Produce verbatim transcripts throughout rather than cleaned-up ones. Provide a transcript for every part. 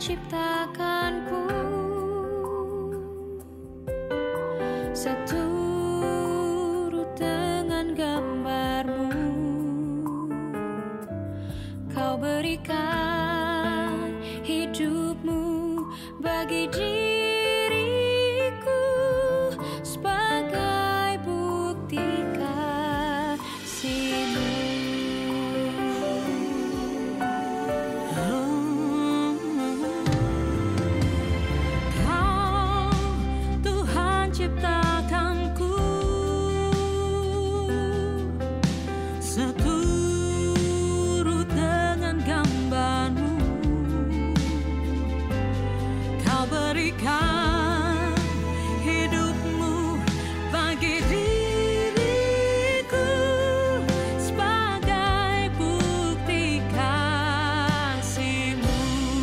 menciptakanku seturut dengan gambarmu. Kau berikan hidupmu bagi diriku sebagai bukti kasih-Mu. Ciptakanku seturut dengan gambarmu. Kau berikan hidupmu bagi diriku sebagai bukti kasih-Mu.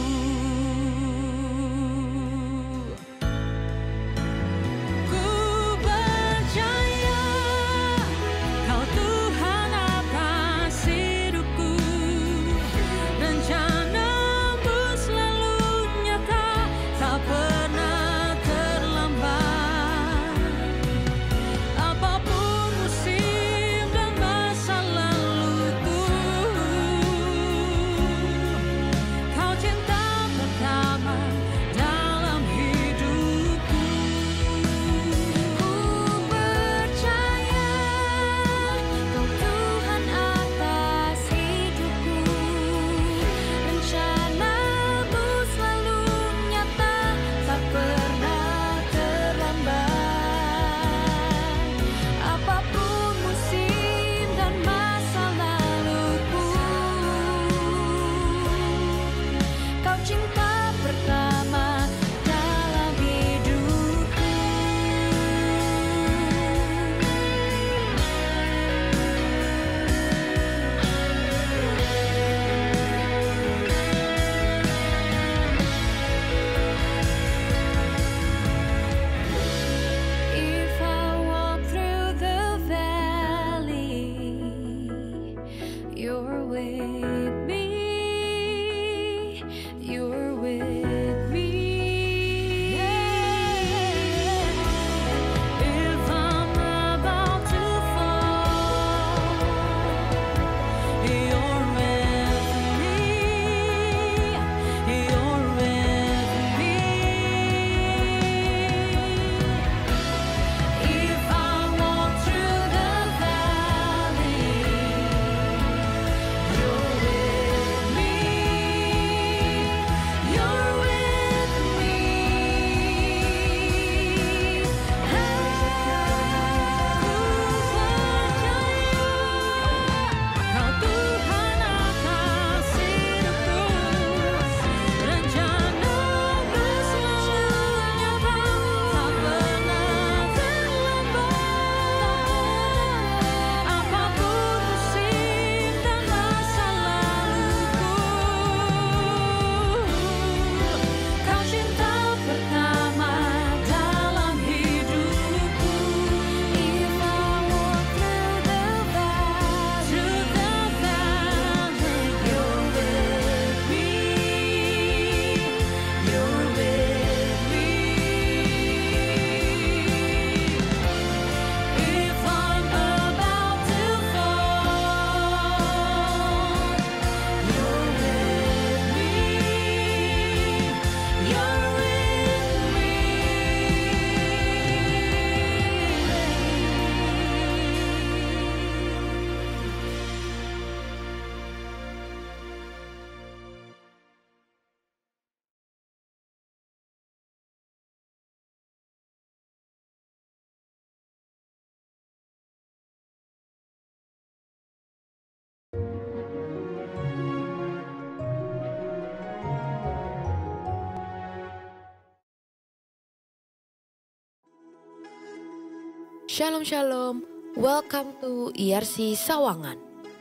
Shalom Shalom, welcome to I R C Sawangan.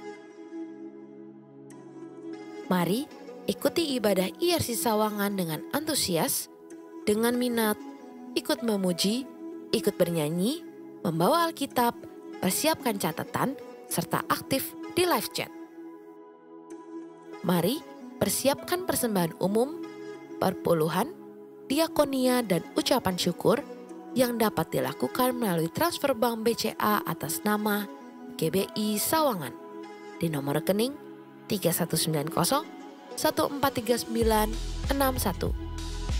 Mari ikuti ibadah I R C Sawangan dengan antusias, dengan minat, ikut memuji, ikut bernyanyi, membawa Alkitab, persiapkan catatan, serta aktif di live chat. Mari persiapkan persembahan umum, perpuluhan, diakonia, dan ucapan syukur yang dapat dilakukan melalui transfer bank B C A atas nama G B I Sawangan di nomor rekening tiga satu sembilan nol satu empat tiga sembilan enam satu.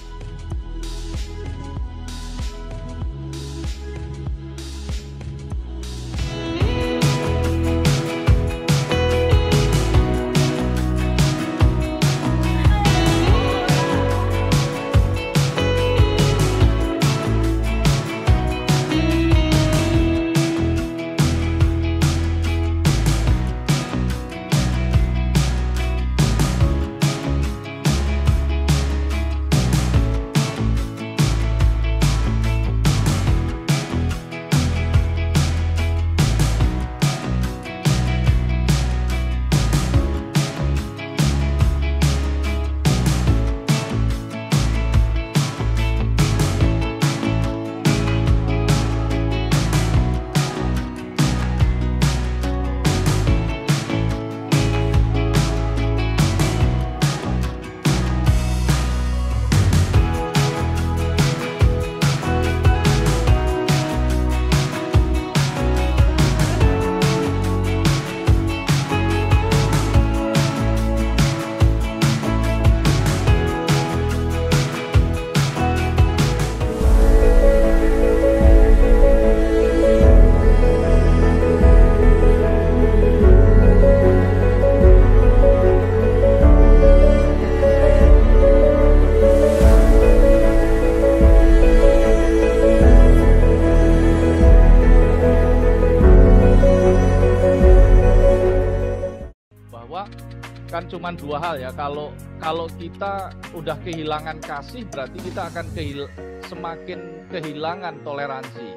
Kan cuma dua hal ya, kalau kalau kita udah kehilangan kasih berarti kita akan kehil semakin kehilangan toleransi.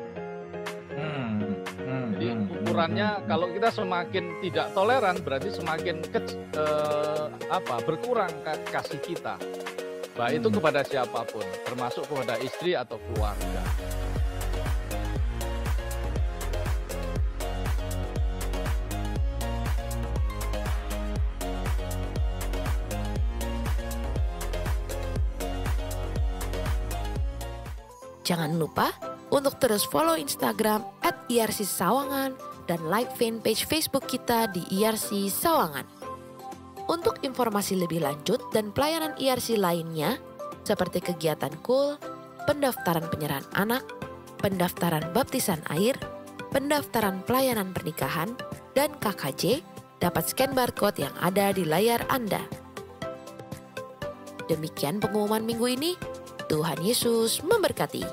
Hmm, hmm, Jadi ukurannya hmm, kalau kita semakin tidak toleran berarti semakin ke, eh, apa berkurang kasih kita, baik itu kepada siapapun, termasuk kepada istri atau keluarga. Jangan lupa untuk terus follow Instagram at I R C Sawangan dan like fanpage Facebook kita di I R C Sawangan. Untuk informasi lebih lanjut dan pelayanan I R C lainnya seperti kegiatan Kul, pendaftaran penyerahan anak, pendaftaran baptisan air, pendaftaran pelayanan pernikahan, dan K K J, dapat scan barcode yang ada di layar Anda. Demikian pengumuman minggu ini. Tuhan Yesus memberkati.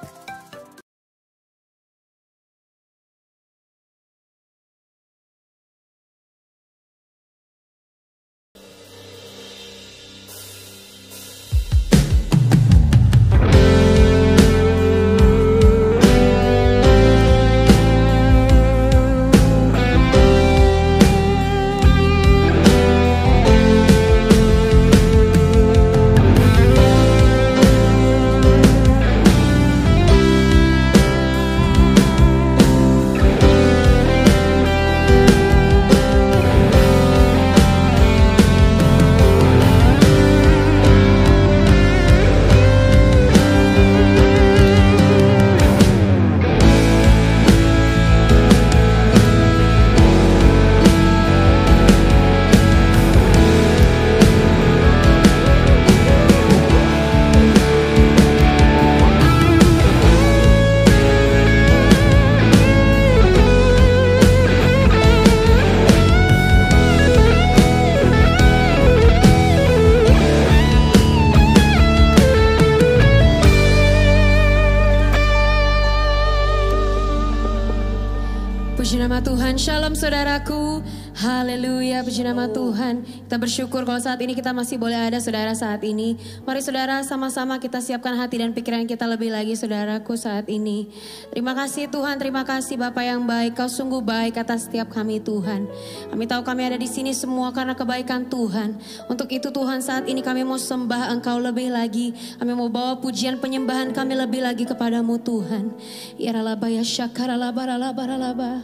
Puji nama Tuhan, shalom saudaraku, haleluya, puji nama Tuhan. Kita bersyukur kalau saat ini kita masih boleh ada saudara saat ini. Mari saudara sama-sama kita siapkan hati dan pikiran kita lebih lagi saudaraku saat ini. Terima kasih Tuhan, terima kasih Bapa yang baik, Kau sungguh baik atas setiap kami Tuhan. Kami tahu kami ada di sini semua karena kebaikan Tuhan. Untuk itu Tuhan saat ini kami mau sembah Engkau lebih lagi. Kami mau bawa pujian penyembahan kami lebih lagi kepadamu Tuhan. Ya ralaba ya syakara laba ralaba ralaba.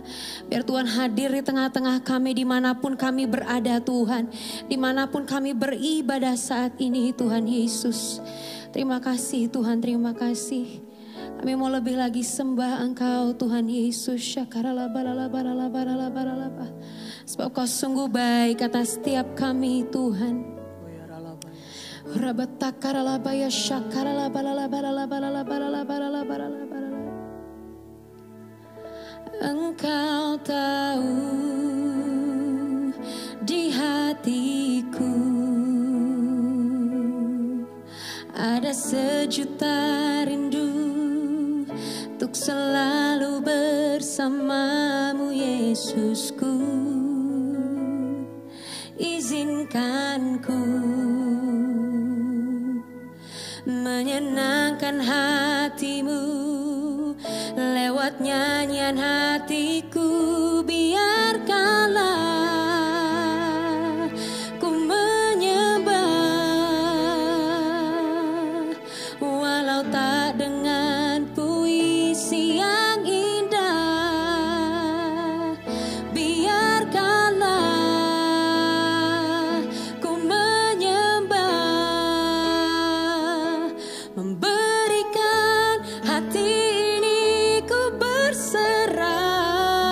Biar Tuhan hadir di tengah-tengah kami dimanapun kami berada Tuhan. Dimanapun kami beribadah saat ini Tuhan Yesus. Terima kasih Tuhan, terima kasih. Kami mau lebih lagi sembah Engkau Tuhan Yesus. Sebab Kau sungguh baik atas setiap kami Tuhan. Engkau tahu di hatiku ada sejuta rindu untuk selalu bersamamu Yesusku. Izinkan ku menyenangkan hatimu lewat nyanyian hatiku. Biarkanlah ku menyembah walau tak dengan puisi yang indah. Biarkanlah ku menyembah, memberikan hati ini ku berserah.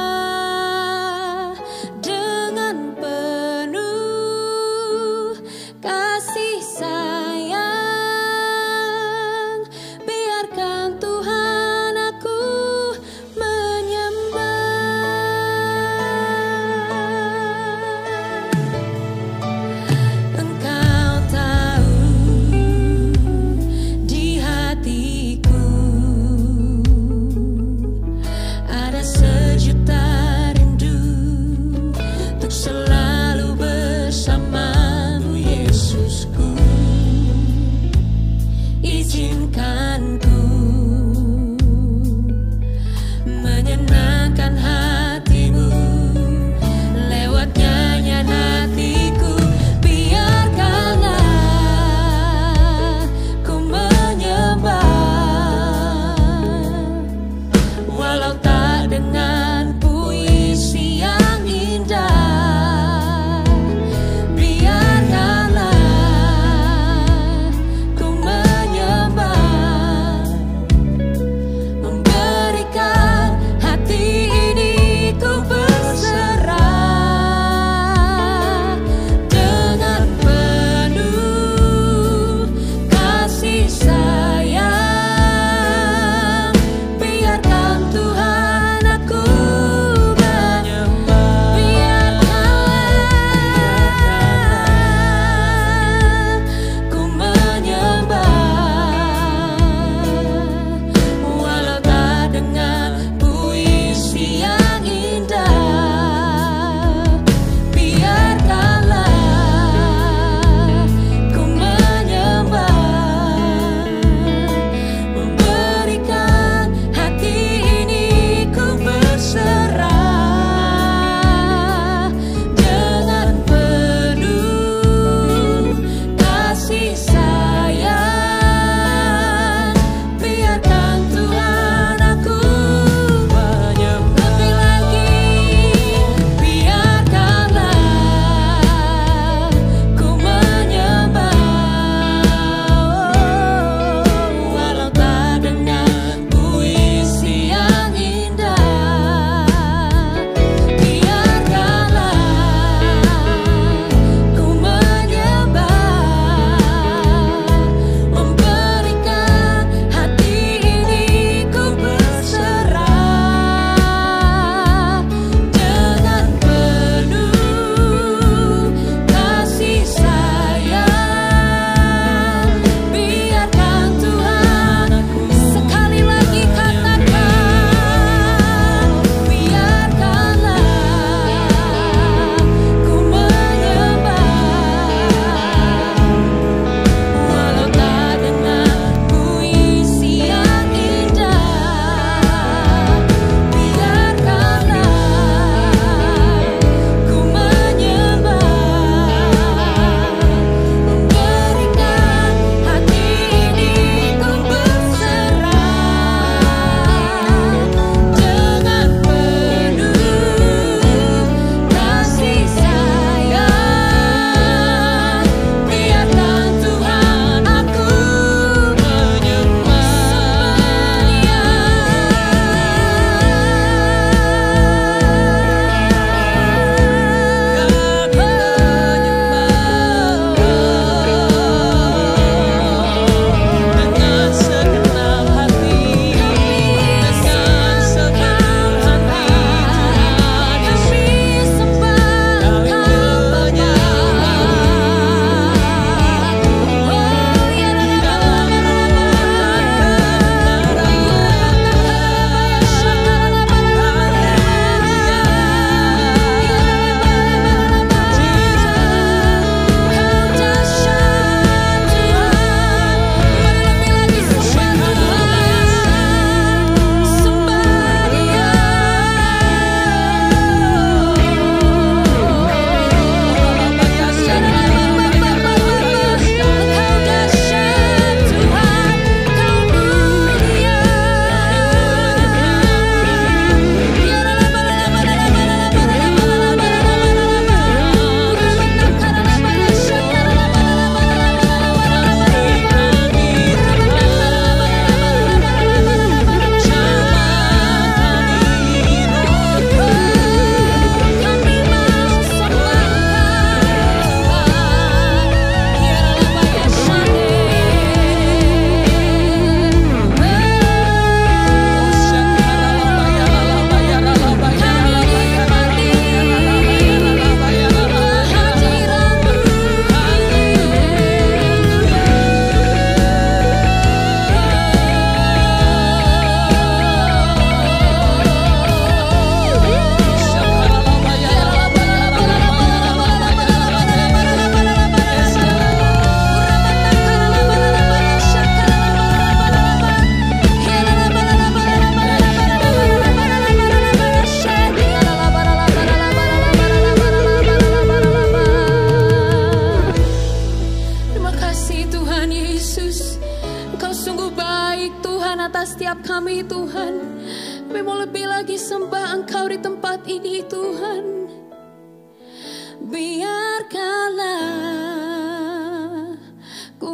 kami Tuhan. Kami mau lebih lagi sembah Engkau di tempat ini Tuhan. Biarkanlah ku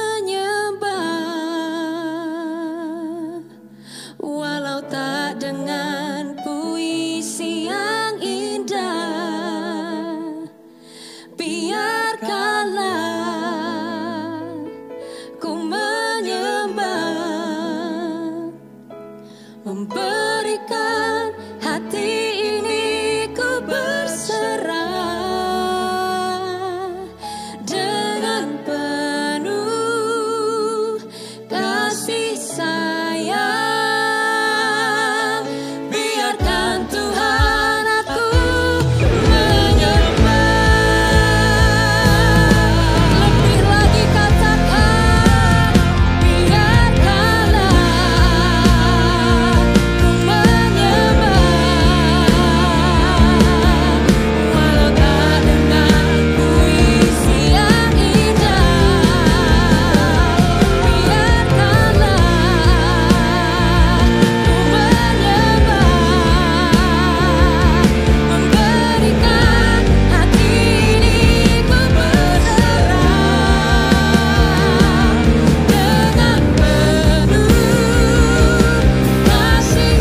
menyembah, walau tak dengan puisi yang indah. Biarkanlah ku menyembah, memberikan hati ini ku berserah dengan penuh kasih sayang. Biarkan Tuhan aku menyembah. Lebih lagi katakan, biarkanlah ku menyembah, walau tak dengan puisi yang indah. Biarkanlah ku menyembah, memberikan hati ini ku berserah dengan penuh kasih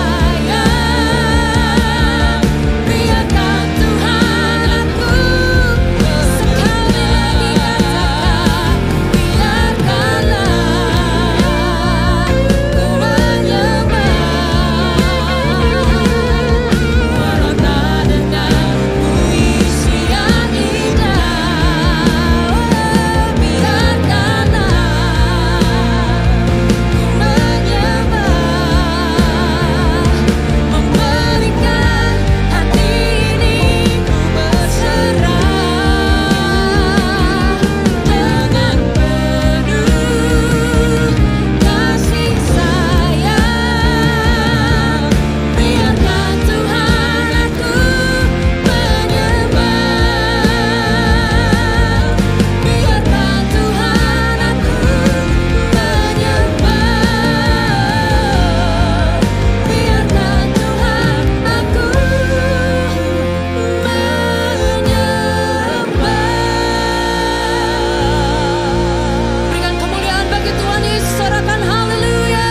sayang. Biarkan Tuhan aku sekali lagi katakan, biarkanlah ku menyembah, walau tak dengan puisi yang indah. Biarkanlah ku menyembah, memberikan hati ini ku berserah dengan penuh kasih sayang. Biarkan Tuhan aku menyembah, biarkan Tuhan aku menyembah, biarkan Tuhan aku menyembah. Berikan kemuliaan bagi Tuhan Yesus, sorakan haleluya.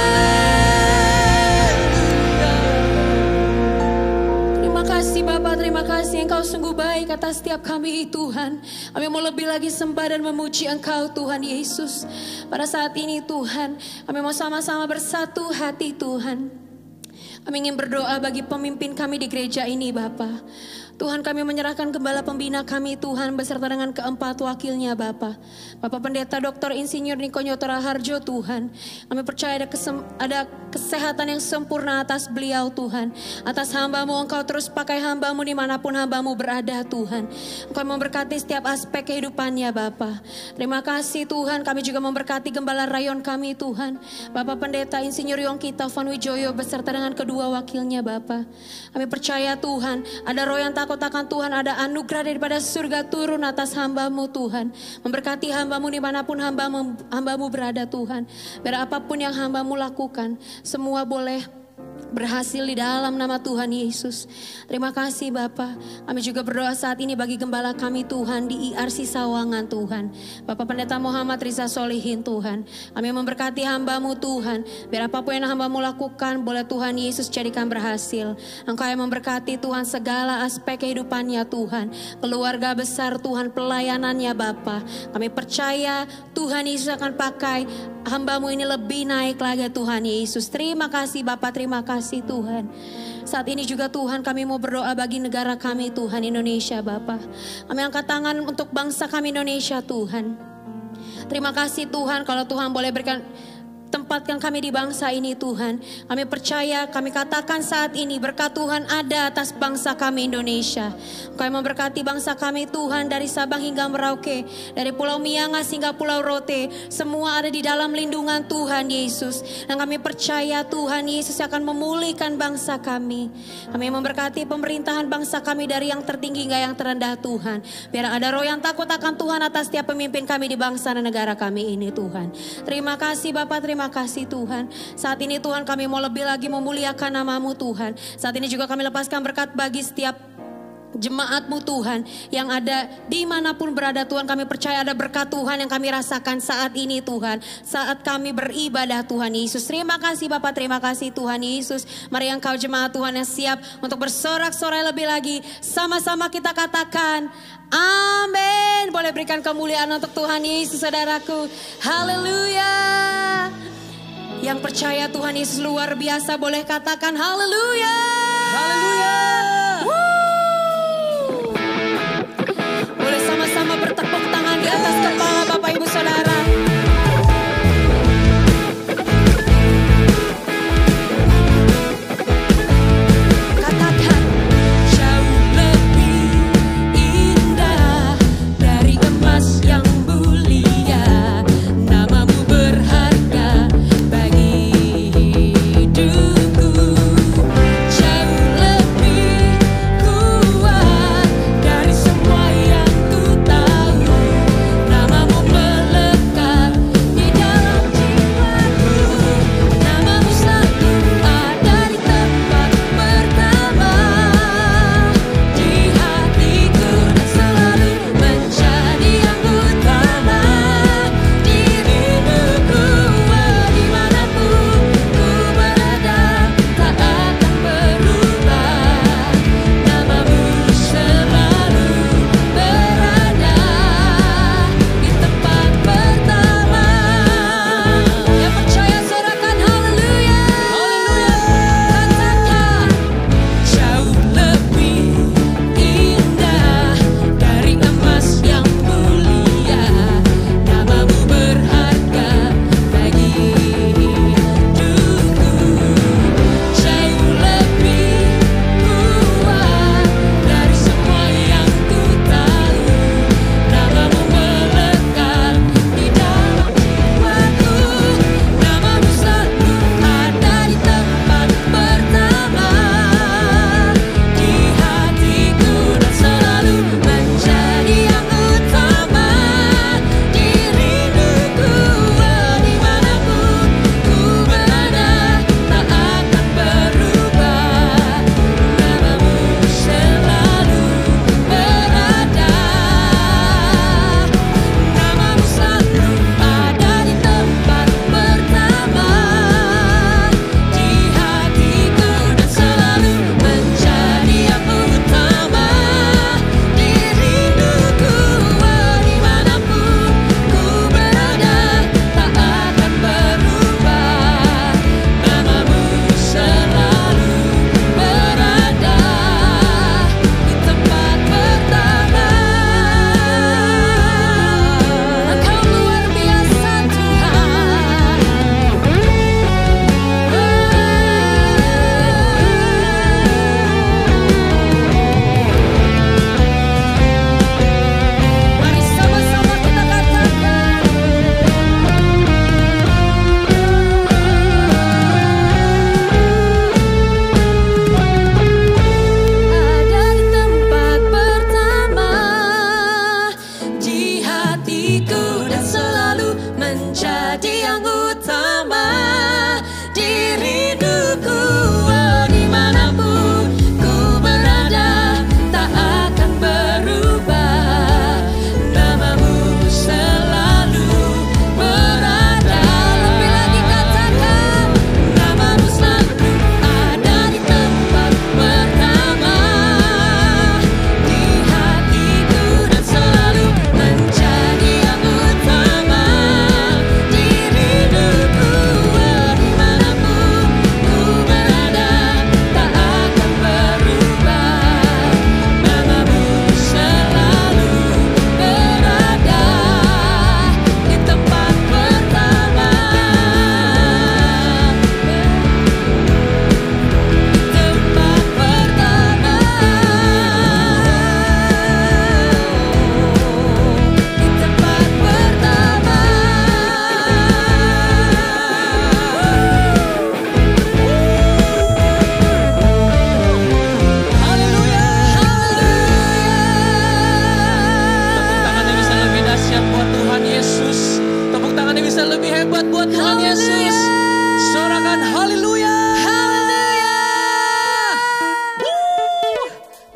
Terima kasih Bapa, terima kasih Engkau sungguh baik atas setiap kami Tuhan. Kami mau lebih lagi sembah dan memuji Engkau Tuhan Yesus. Pada saat ini Tuhan, kami mau sama-sama bersatu hati Tuhan. Kami ingin berdoa bagi pemimpin kami di gereja ini Bapa. Tuhan, kami menyerahkan gembala pembina kami Tuhan beserta dengan keempat wakilnya Bapa. Bapak Pendeta Doktor Insinyur Niko Nyoto Raharjo Tuhan. Kami percaya ada, kesem, ada kesehatan yang sempurna atas beliau Tuhan. Atas hamba-Mu, Engkau terus pakai hamba-Mu dimanapun hamba-Mu berada Tuhan. Engkau memberkati setiap aspek kehidupannya Bapa. Terima kasih Tuhan, kami juga memberkati gembala rayon kami Tuhan. Bapak Pendeta Insinyur Yongki Taufan Wijoyo beserta dengan kedua wakilnya Bapa. Kami percaya Tuhan, ada roh yang takut akan Tuhan, ada anugerah daripada surga turun atas hamba-Mu Tuhan. Memberkati hamba-Mu dimanapun hamba-Mu, hamba-Mu berada Tuhan. Biar apapun yang hamba-Mu lakukan, semua boleh berhasil di dalam nama Tuhan Yesus. Terima kasih Bapa. Kami juga berdoa saat ini bagi gembala kami Tuhan di I R C Sawangan Tuhan. Bapak Pendeta Muhammad Riza Solihin Tuhan. Kami memberkati hamba-Mu Tuhan. Biar apapun yang hamba-Mu lakukan, boleh Tuhan Yesus jadikan berhasil. Engkau yang memberkati Tuhan segala aspek kehidupannya Tuhan. Keluarga besar Tuhan, pelayanannya Bapa. Kami percaya Tuhan Yesus akan pakai hamba-Mu ini lebih naik lagi Tuhan Yesus. Terima kasih Bapak, terima kasih Tuhan. Saat ini juga Tuhan kami mau berdoa bagi negara kami Tuhan Indonesia Bapa. Kami angkat tangan untuk bangsa kami Indonesia Tuhan. Terima kasih Tuhan kalau Tuhan boleh berikan tempatkan kami di bangsa ini Tuhan. Kami percaya, kami katakan saat ini berkat Tuhan ada atas bangsa kami Indonesia. Kau yang memberkati bangsa kami Tuhan dari Sabang hingga Merauke, dari Pulau Miangas hingga Pulau Rote, semua ada di dalam lindungan Tuhan Yesus. Dan kami percaya Tuhan Yesus akan memulihkan bangsa kami. Kami memberkati pemerintahan bangsa kami dari yang tertinggi hingga yang terendah Tuhan. Biar ada roh yang takut akan Tuhan atas setiap pemimpin kami di bangsa dan negara kami ini Tuhan. Terima kasih Bapak, terima terima kasih Tuhan. Saat ini Tuhan kami mau lebih lagi memuliakan nama-Mu Tuhan. Saat ini juga kami lepaskan berkat bagi setiap jemaat-Mu Tuhan yang ada dimanapun berada Tuhan. Kami percaya ada berkat Tuhan yang kami rasakan saat ini Tuhan, saat kami beribadah Tuhan Yesus. Terima kasih Bapak, terima kasih Tuhan Yesus. Mari engkau jemaat Tuhan yang siap untuk bersorak-sorai lebih lagi, sama-sama kita katakan amin. Boleh berikan kemuliaan untuk Tuhan Yesus saudaraku. Haleluya. Yang percaya Tuhan Yesus luar biasa boleh katakan haleluya. Haleluya. Boleh sama-sama bertepuk tangan di atas kepala Bapak Ibu Saudara. Katakan jauh lebih indah dari emas yang mulia, nama-Mu berharga bagi hidupku. Jauh lebih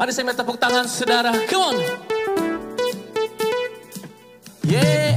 Mari saya minta tepuk tangan saudara. Come on. Yeah.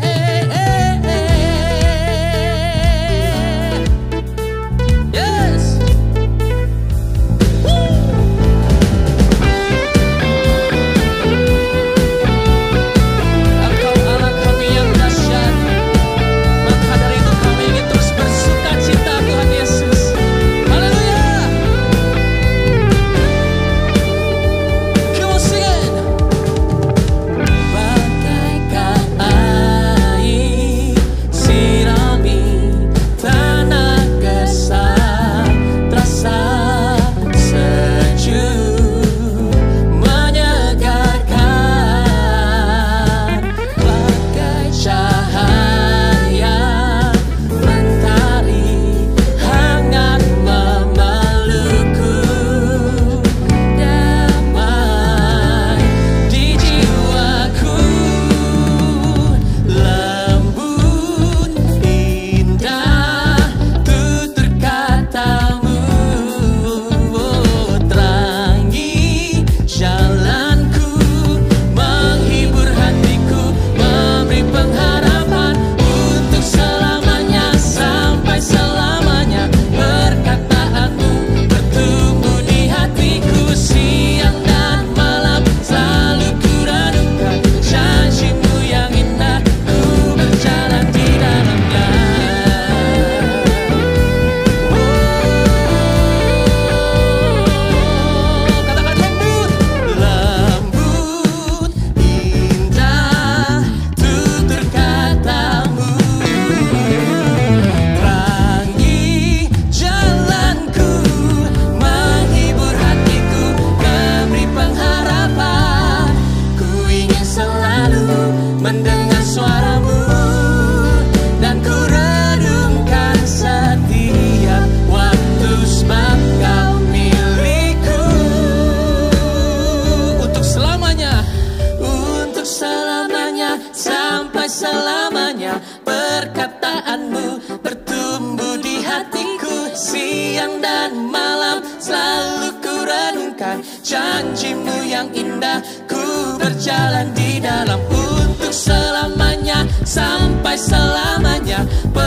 Janjimu yang indah, ku berjalan di dalam untuk selamanya, sampai selamanya.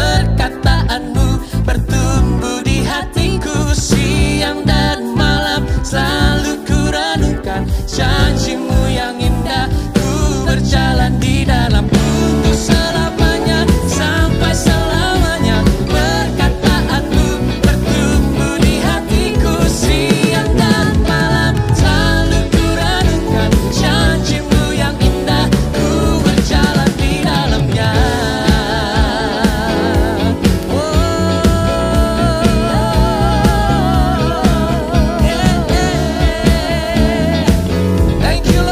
Perkataanmu bertumbuh di hatiku, siang dan malam selalu ku renungkan. Janjimu yang indah, ku berjalan di dalam untuk selamanya, sampai selamanya. Perkataanmu bertumbuh di hatiku, siang dan malam selalu ku renungkan. Janjimu yang indah, ku berjalan di dalamnya. Oh, yeah, yeah. Thank you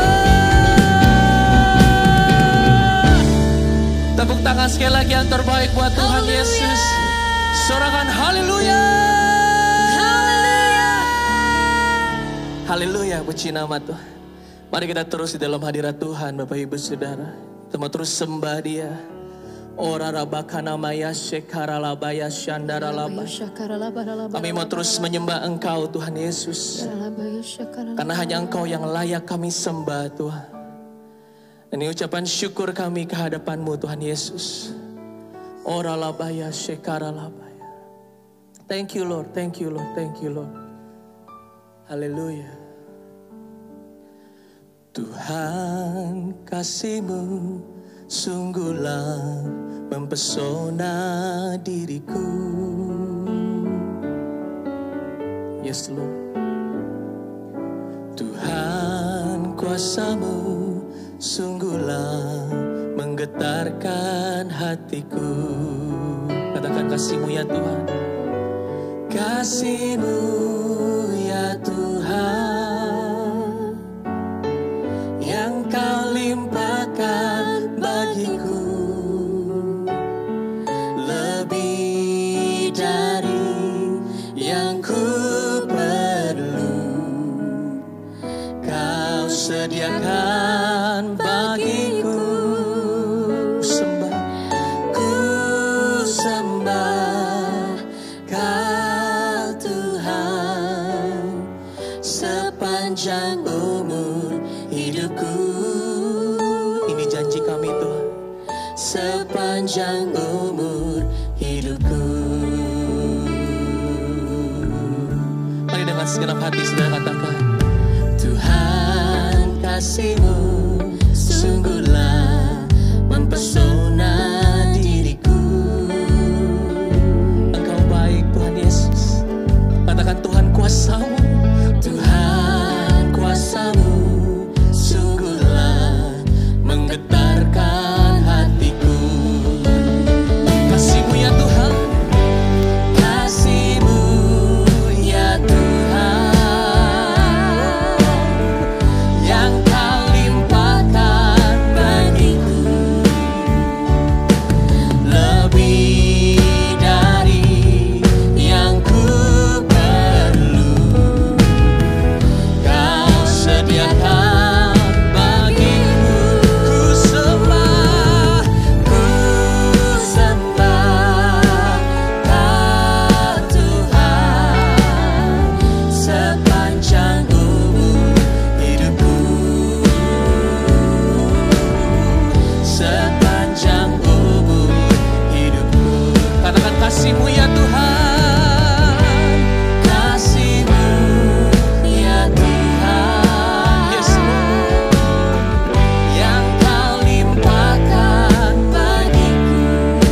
Lord. Tepuk tangan sekali lagi yang terbaik buat Tuhan Yesus. Sorakan haleluya. Haleluya, puji nama Tuhan. Mari kita terus di dalam hadirat Tuhan, Bapak Ibu Saudara. Kita mau terus sembah Dia. Ora rabakana maya shekara labaya shandara labaya. Kami mau terus menyembah Engkau Tuhan Yesus. Karena hanya Engkau yang layak kami sembah Tuhan. Dan ini ucapan syukur kami ke hadapan-Mu Tuhan Yesus. Ora labaya shekara labaya. Thank you Lord, thank you Lord, thank you Lord. Haleluya. Tuhan, kasih-Mu sungguhlah mempesona diriku. Yes Lord. Tuhan, kuasa-Mu sungguhlah menggetarkan hatiku. Katakan kasih-Mu ya Tuhan. Kasih-Mu ya Tuhan, yang Kau limpahkan bagiku, lebih dari yang ku perlu. Kau sediakan bagiku. Sembah, ku sembah Kau Tuhan sepanjang umur. sepanjang umur hidupku. Mari dengan segenap hati saudara katakan, Tuhan kasih-Mu sungguhlah mempesona diriku. Engkau baik Tuhan Yesus. Katakan Tuhan kuasa-Mu. Tuhan kuasa-Mu sungguhlah menggetarkan hatiku. Kasih-Mu ya Tuhan, kasih-Mu ya Tuhan, yang Kau limpahkan bagiku, lebih dari yang ku perlu. Kau sediakan bagiku. Ku sembah, ku sembah Kau Tuhan sepanjang umur hidupku, sepanjang umur hidupku. Katakan kasih-Mu ya Tuhan, kasih-Mu ya Tuhan, yes Lord, yang Kau limpahkan bagiku,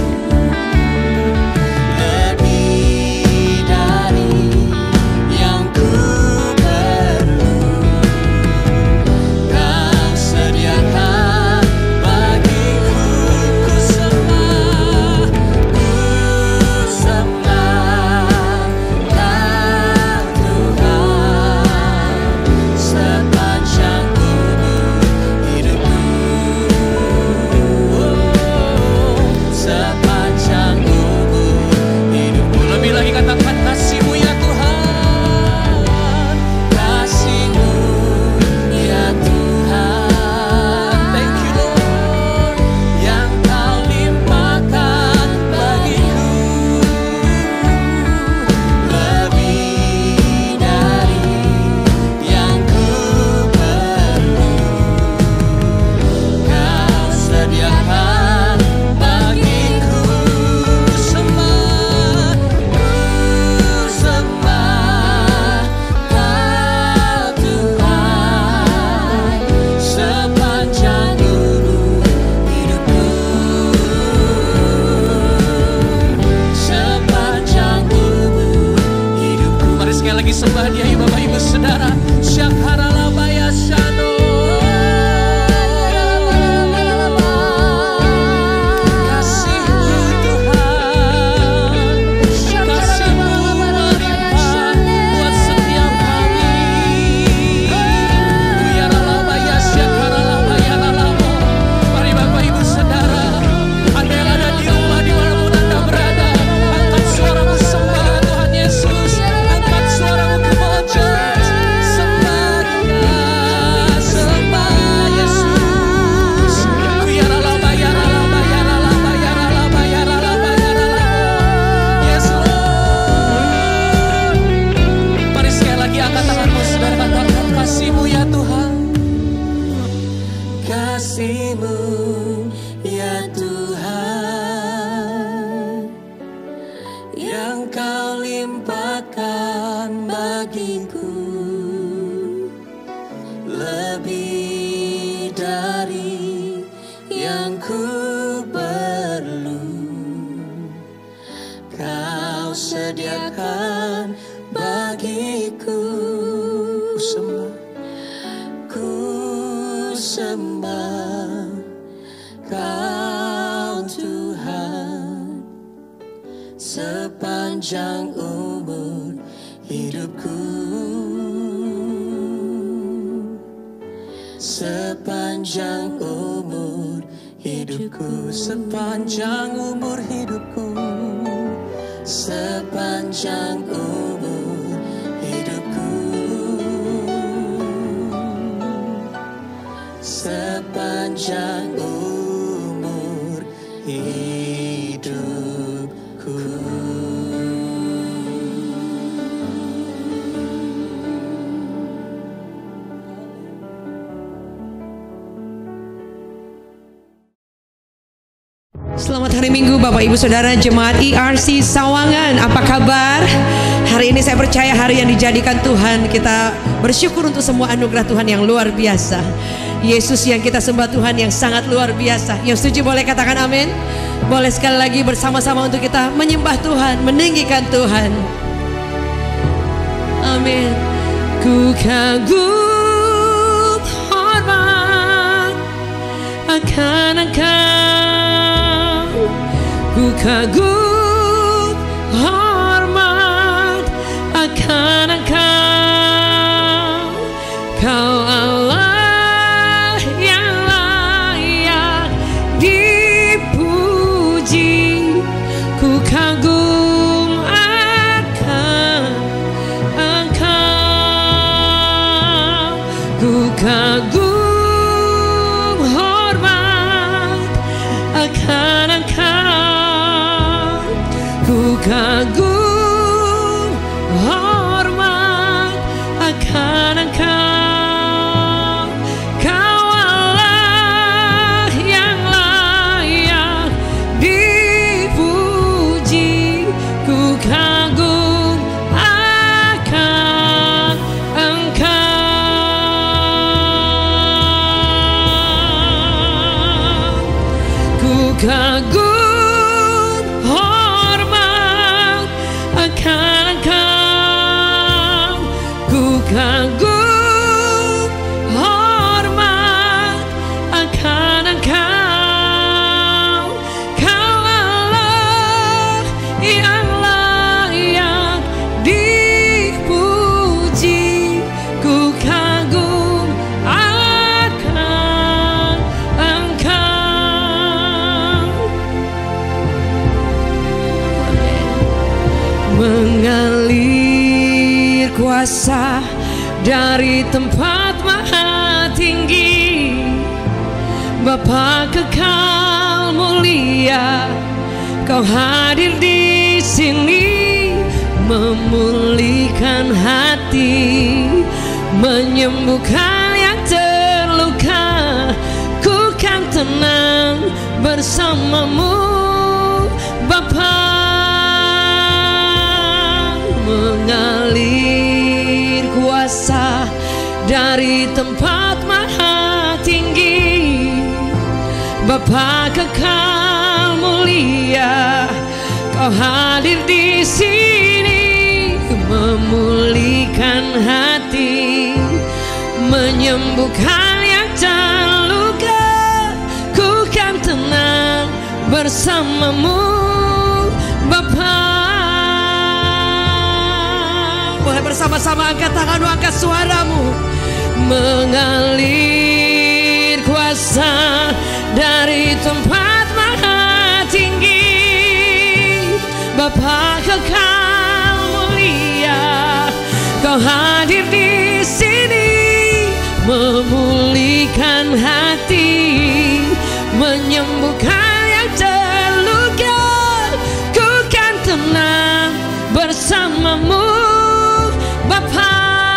lebih dari yang ku perlu. Kau sediakan bagiku. Ku sembah, ku sembah Kau Tuhan sepanjang umur hidupku, oh, sepanjang umur hidupku. Lebih lagi katakan kasih-Mu ya Tuhan, kasih-Mu ya Tuhan. Thank you Lord, yang Kau limpahkan bagiku, lebih dari yang ku perlu. Kau sediakan bagiku. Ku sembah, ku sembah Kau Tuhan sepanjang umur hidupku, sepanjang umur hidupku. Mari sekali lagi sembah Dia, ya Bapak Ibu Saudara. Syakaralabaya Shano. Kasih-Mu Tuhan, kasih-Mu melimpah buat setiap kami. Uyaralabaya Syakaralabaya Lalamo. Mari Bapak Ibu Saudara, Anda yang ada di rumah dimanapun Anda berada, angkat suaramu sembah Tuhan Yesus. Angkat suaramu kemoja, sembah Dia, sembah Yesus. Uyaralabaya Ralabaya Ralabaya Ralabaya Ralabaya Ralabaya. Yes Lord. Mari sekali lagi angkat tanganmu saudara, katakan kasih-Mu ya Tuhan, kasih-Mu ya Tuhan, yang Kau limpahkan bagiku, lebih dari yang ku perlu. Kau sediakan bagiku. Ku sembah, ku sembah Kau Tuhan sepanjang umur hidupku, sepanjang umur hidupku, sepanjang umur hidupku, sepanjang umur hidupku, sepanjang umur hidupku. Selamat hari Minggu Bapak Ibu Saudara Jemaat I R C Sawangan. Apa kabar? Hari ini saya percaya hari yang dijadikan Tuhan. Kita bersyukur untuk semua anugerah Tuhan yang luar biasa. Yesus yang kita sembah Tuhan yang sangat luar biasa. Yang setuju boleh katakan amin. Boleh sekali lagi bersama-sama untuk kita menyembah Tuhan, meninggikan Tuhan. Amin. Ku kagum hormat akan Engkau, ku kagum hormat akan Engkau. Kau Allah yang layak dipuji, ku kagum akan Engkau, ku kagum hormat akan Engkau, ku kagum hormat akan Engkau. Kau Allah yang layak dipuji, ku kagum akan Engkau, ku kagum hormat akan Engkau, ku kagum hormat akan Engkau. Kau Allah yang layak dipuji, ku kagum akan Engkau. Mengalir kuasa dari tempat maha tinggi, Bapa kekal mulia, Kau hadir di sini, memulihkan hati, menyembuhkan yang terluka. Ku kan tenang bersamamu Bapa. Mengalir kuasa dari tempat maha tinggi, Bapa kekal mulia, Kau hadir di sini, memulihkan hati, menyembuhkan yang terluka. Ku kan tenang bersamamu Bapa. Boleh bersama-sama angkat tanganmu, angkat suaramu. Mengalir kuasa dari tempat maha tinggi, Bapa kekal mulia, Kau hadir di sini, memulihkan hati, menyembuhkan yang terluka. Ku kan tenang bersamamu Bapa.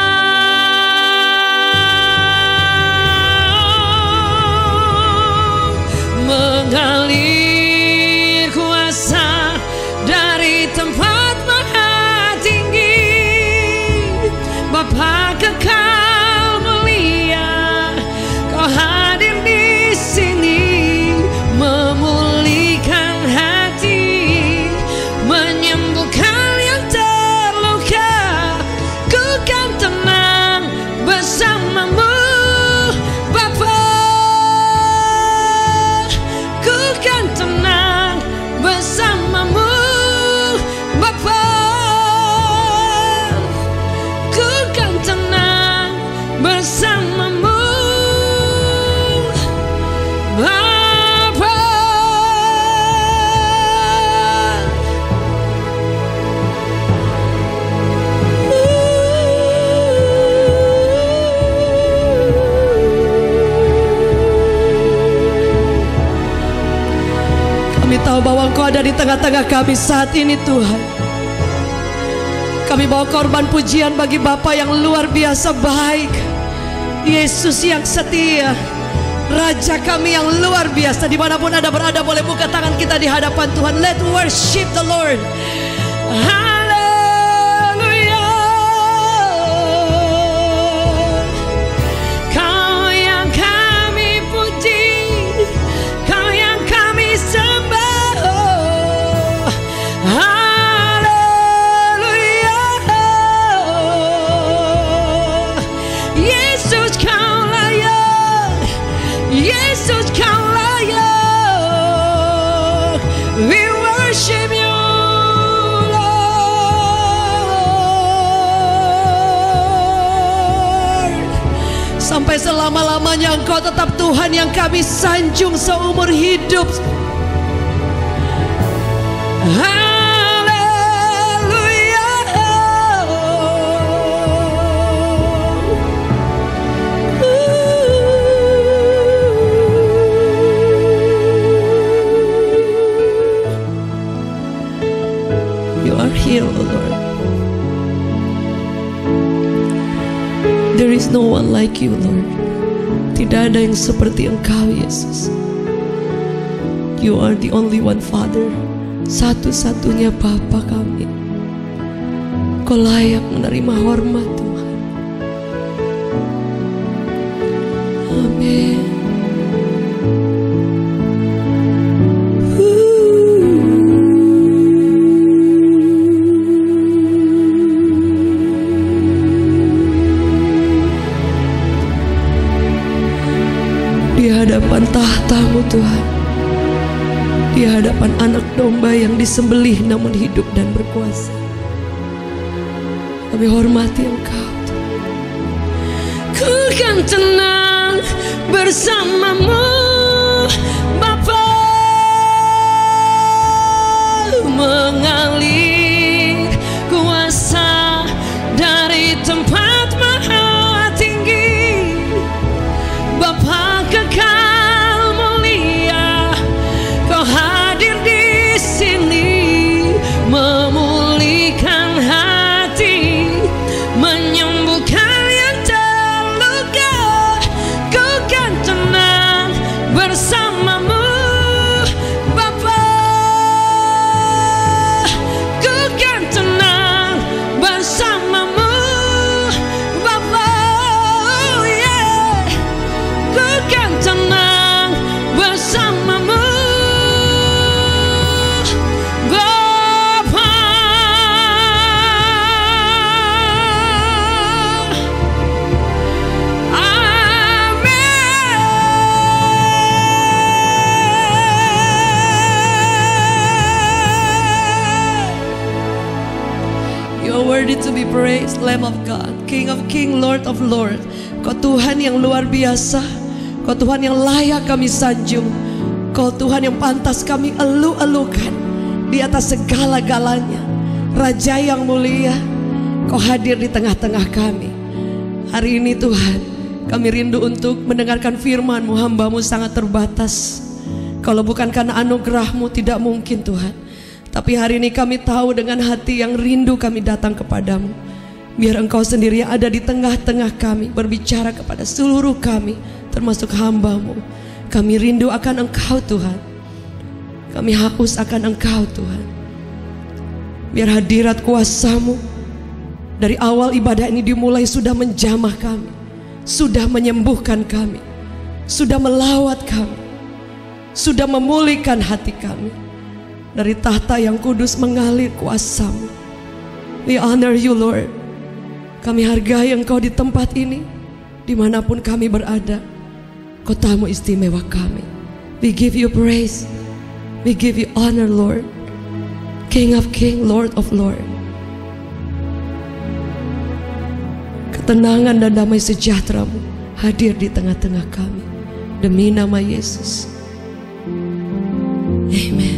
Mengalir kuasa dari tempat maha tinggi, Bapa kekal mulia, Kau hadir di sini, memulihkan hati, menyembuhkan yang terluka. Ku kan tenang bersamamu Bapa. Ku kan tenang bersamamu Bapa. Ku kan tenang bersamamu Bapa. Kami tahu bahwa Engkau ada di tengah-tengah kami saat ini Tuhan. Kami bawa korban pujian bagi Bapa yang luar biasa baik, Yesus yang setia, Raja kami yang luar biasa. Dimanapun Anda berada, boleh buka tangan kita di hadapan Tuhan. Let's worship the Lord. Haleluya. Kau yang kami puji, Kau yang kami sembah. Haleluya. Yesus Kau layak, Yesus Kau layak. We worship you. Sampai selama-lamanya Engkau tetap Tuhan yang kami sanjung seumur hidup. Haleluya. You are here, O Lord. There is no one like you, Lord. Tidak ada yang seperti Engkau, Yesus. You are the only one, Father. Satu-satunya Bapa kami. Kau layak menerima hormat, Tuhan. Amin. Di hadapan tahta-Mu, Tuhan, di hadapan anak domba yang disembelih namun hidup dan berkuasa, kami hormati Engkau, Tuhan. Ku kan tenang bersama-Mu, Bapa. Mengalir kuasa dari tempat maha tinggi, Bapa kekal mulia, Kau hadir di sini, memulihkan hati, menyembuhkan yang terluka. Ku kan tenang bersama-Mu, Bapa. Ku kan tenang bersama-Mu, Bapa. Oh, yeah. Ku kan tenang bersama-Mu, Bapa. Amin. You are worthy to be praised, Lamb of God, King of King, Lord of Lord. Kau Tuhan yang luar biasa. Kau Tuhan yang layak kami sanjung. Kau Tuhan yang pantas kami elu-elukan di atas segala-galanya. Raja yang mulia, Kau hadir di tengah-tengah kami. Hari ini Tuhan, kami rindu untuk mendengarkan firman-Mu. Hamba-Mu sangat terbatas. Kalau bukan karena anugerah-Mu tidak mungkin, Tuhan. Tapi hari ini kami tahu dengan hati yang rindu kami datang kepadamu. Biar Engkau sendiri yang ada di tengah-tengah kami, berbicara kepada seluruh kami, termasuk hamba-Mu. Kami rindu akan Engkau, Tuhan. Kami haus akan Engkau, Tuhan. Biar hadirat kuasa-Mu dari awal ibadah ini dimulai sudah menjamah kami, sudah menyembuhkan kami, sudah melawat kami, sudah memulihkan hati kami. Dari tahta yang kudus mengalir kuasa-Mu. We honor you, Lord. Kami hargai Engkau di tempat ini, dimanapun kami berada. Kau tamu istimewa kami. We give you praise, we give you honor, Lord. King of King, Lord of Lord. Ketenangan dan damai sejahtera-Mu hadir di tengah-tengah kami. Demi nama Yesus. Amen.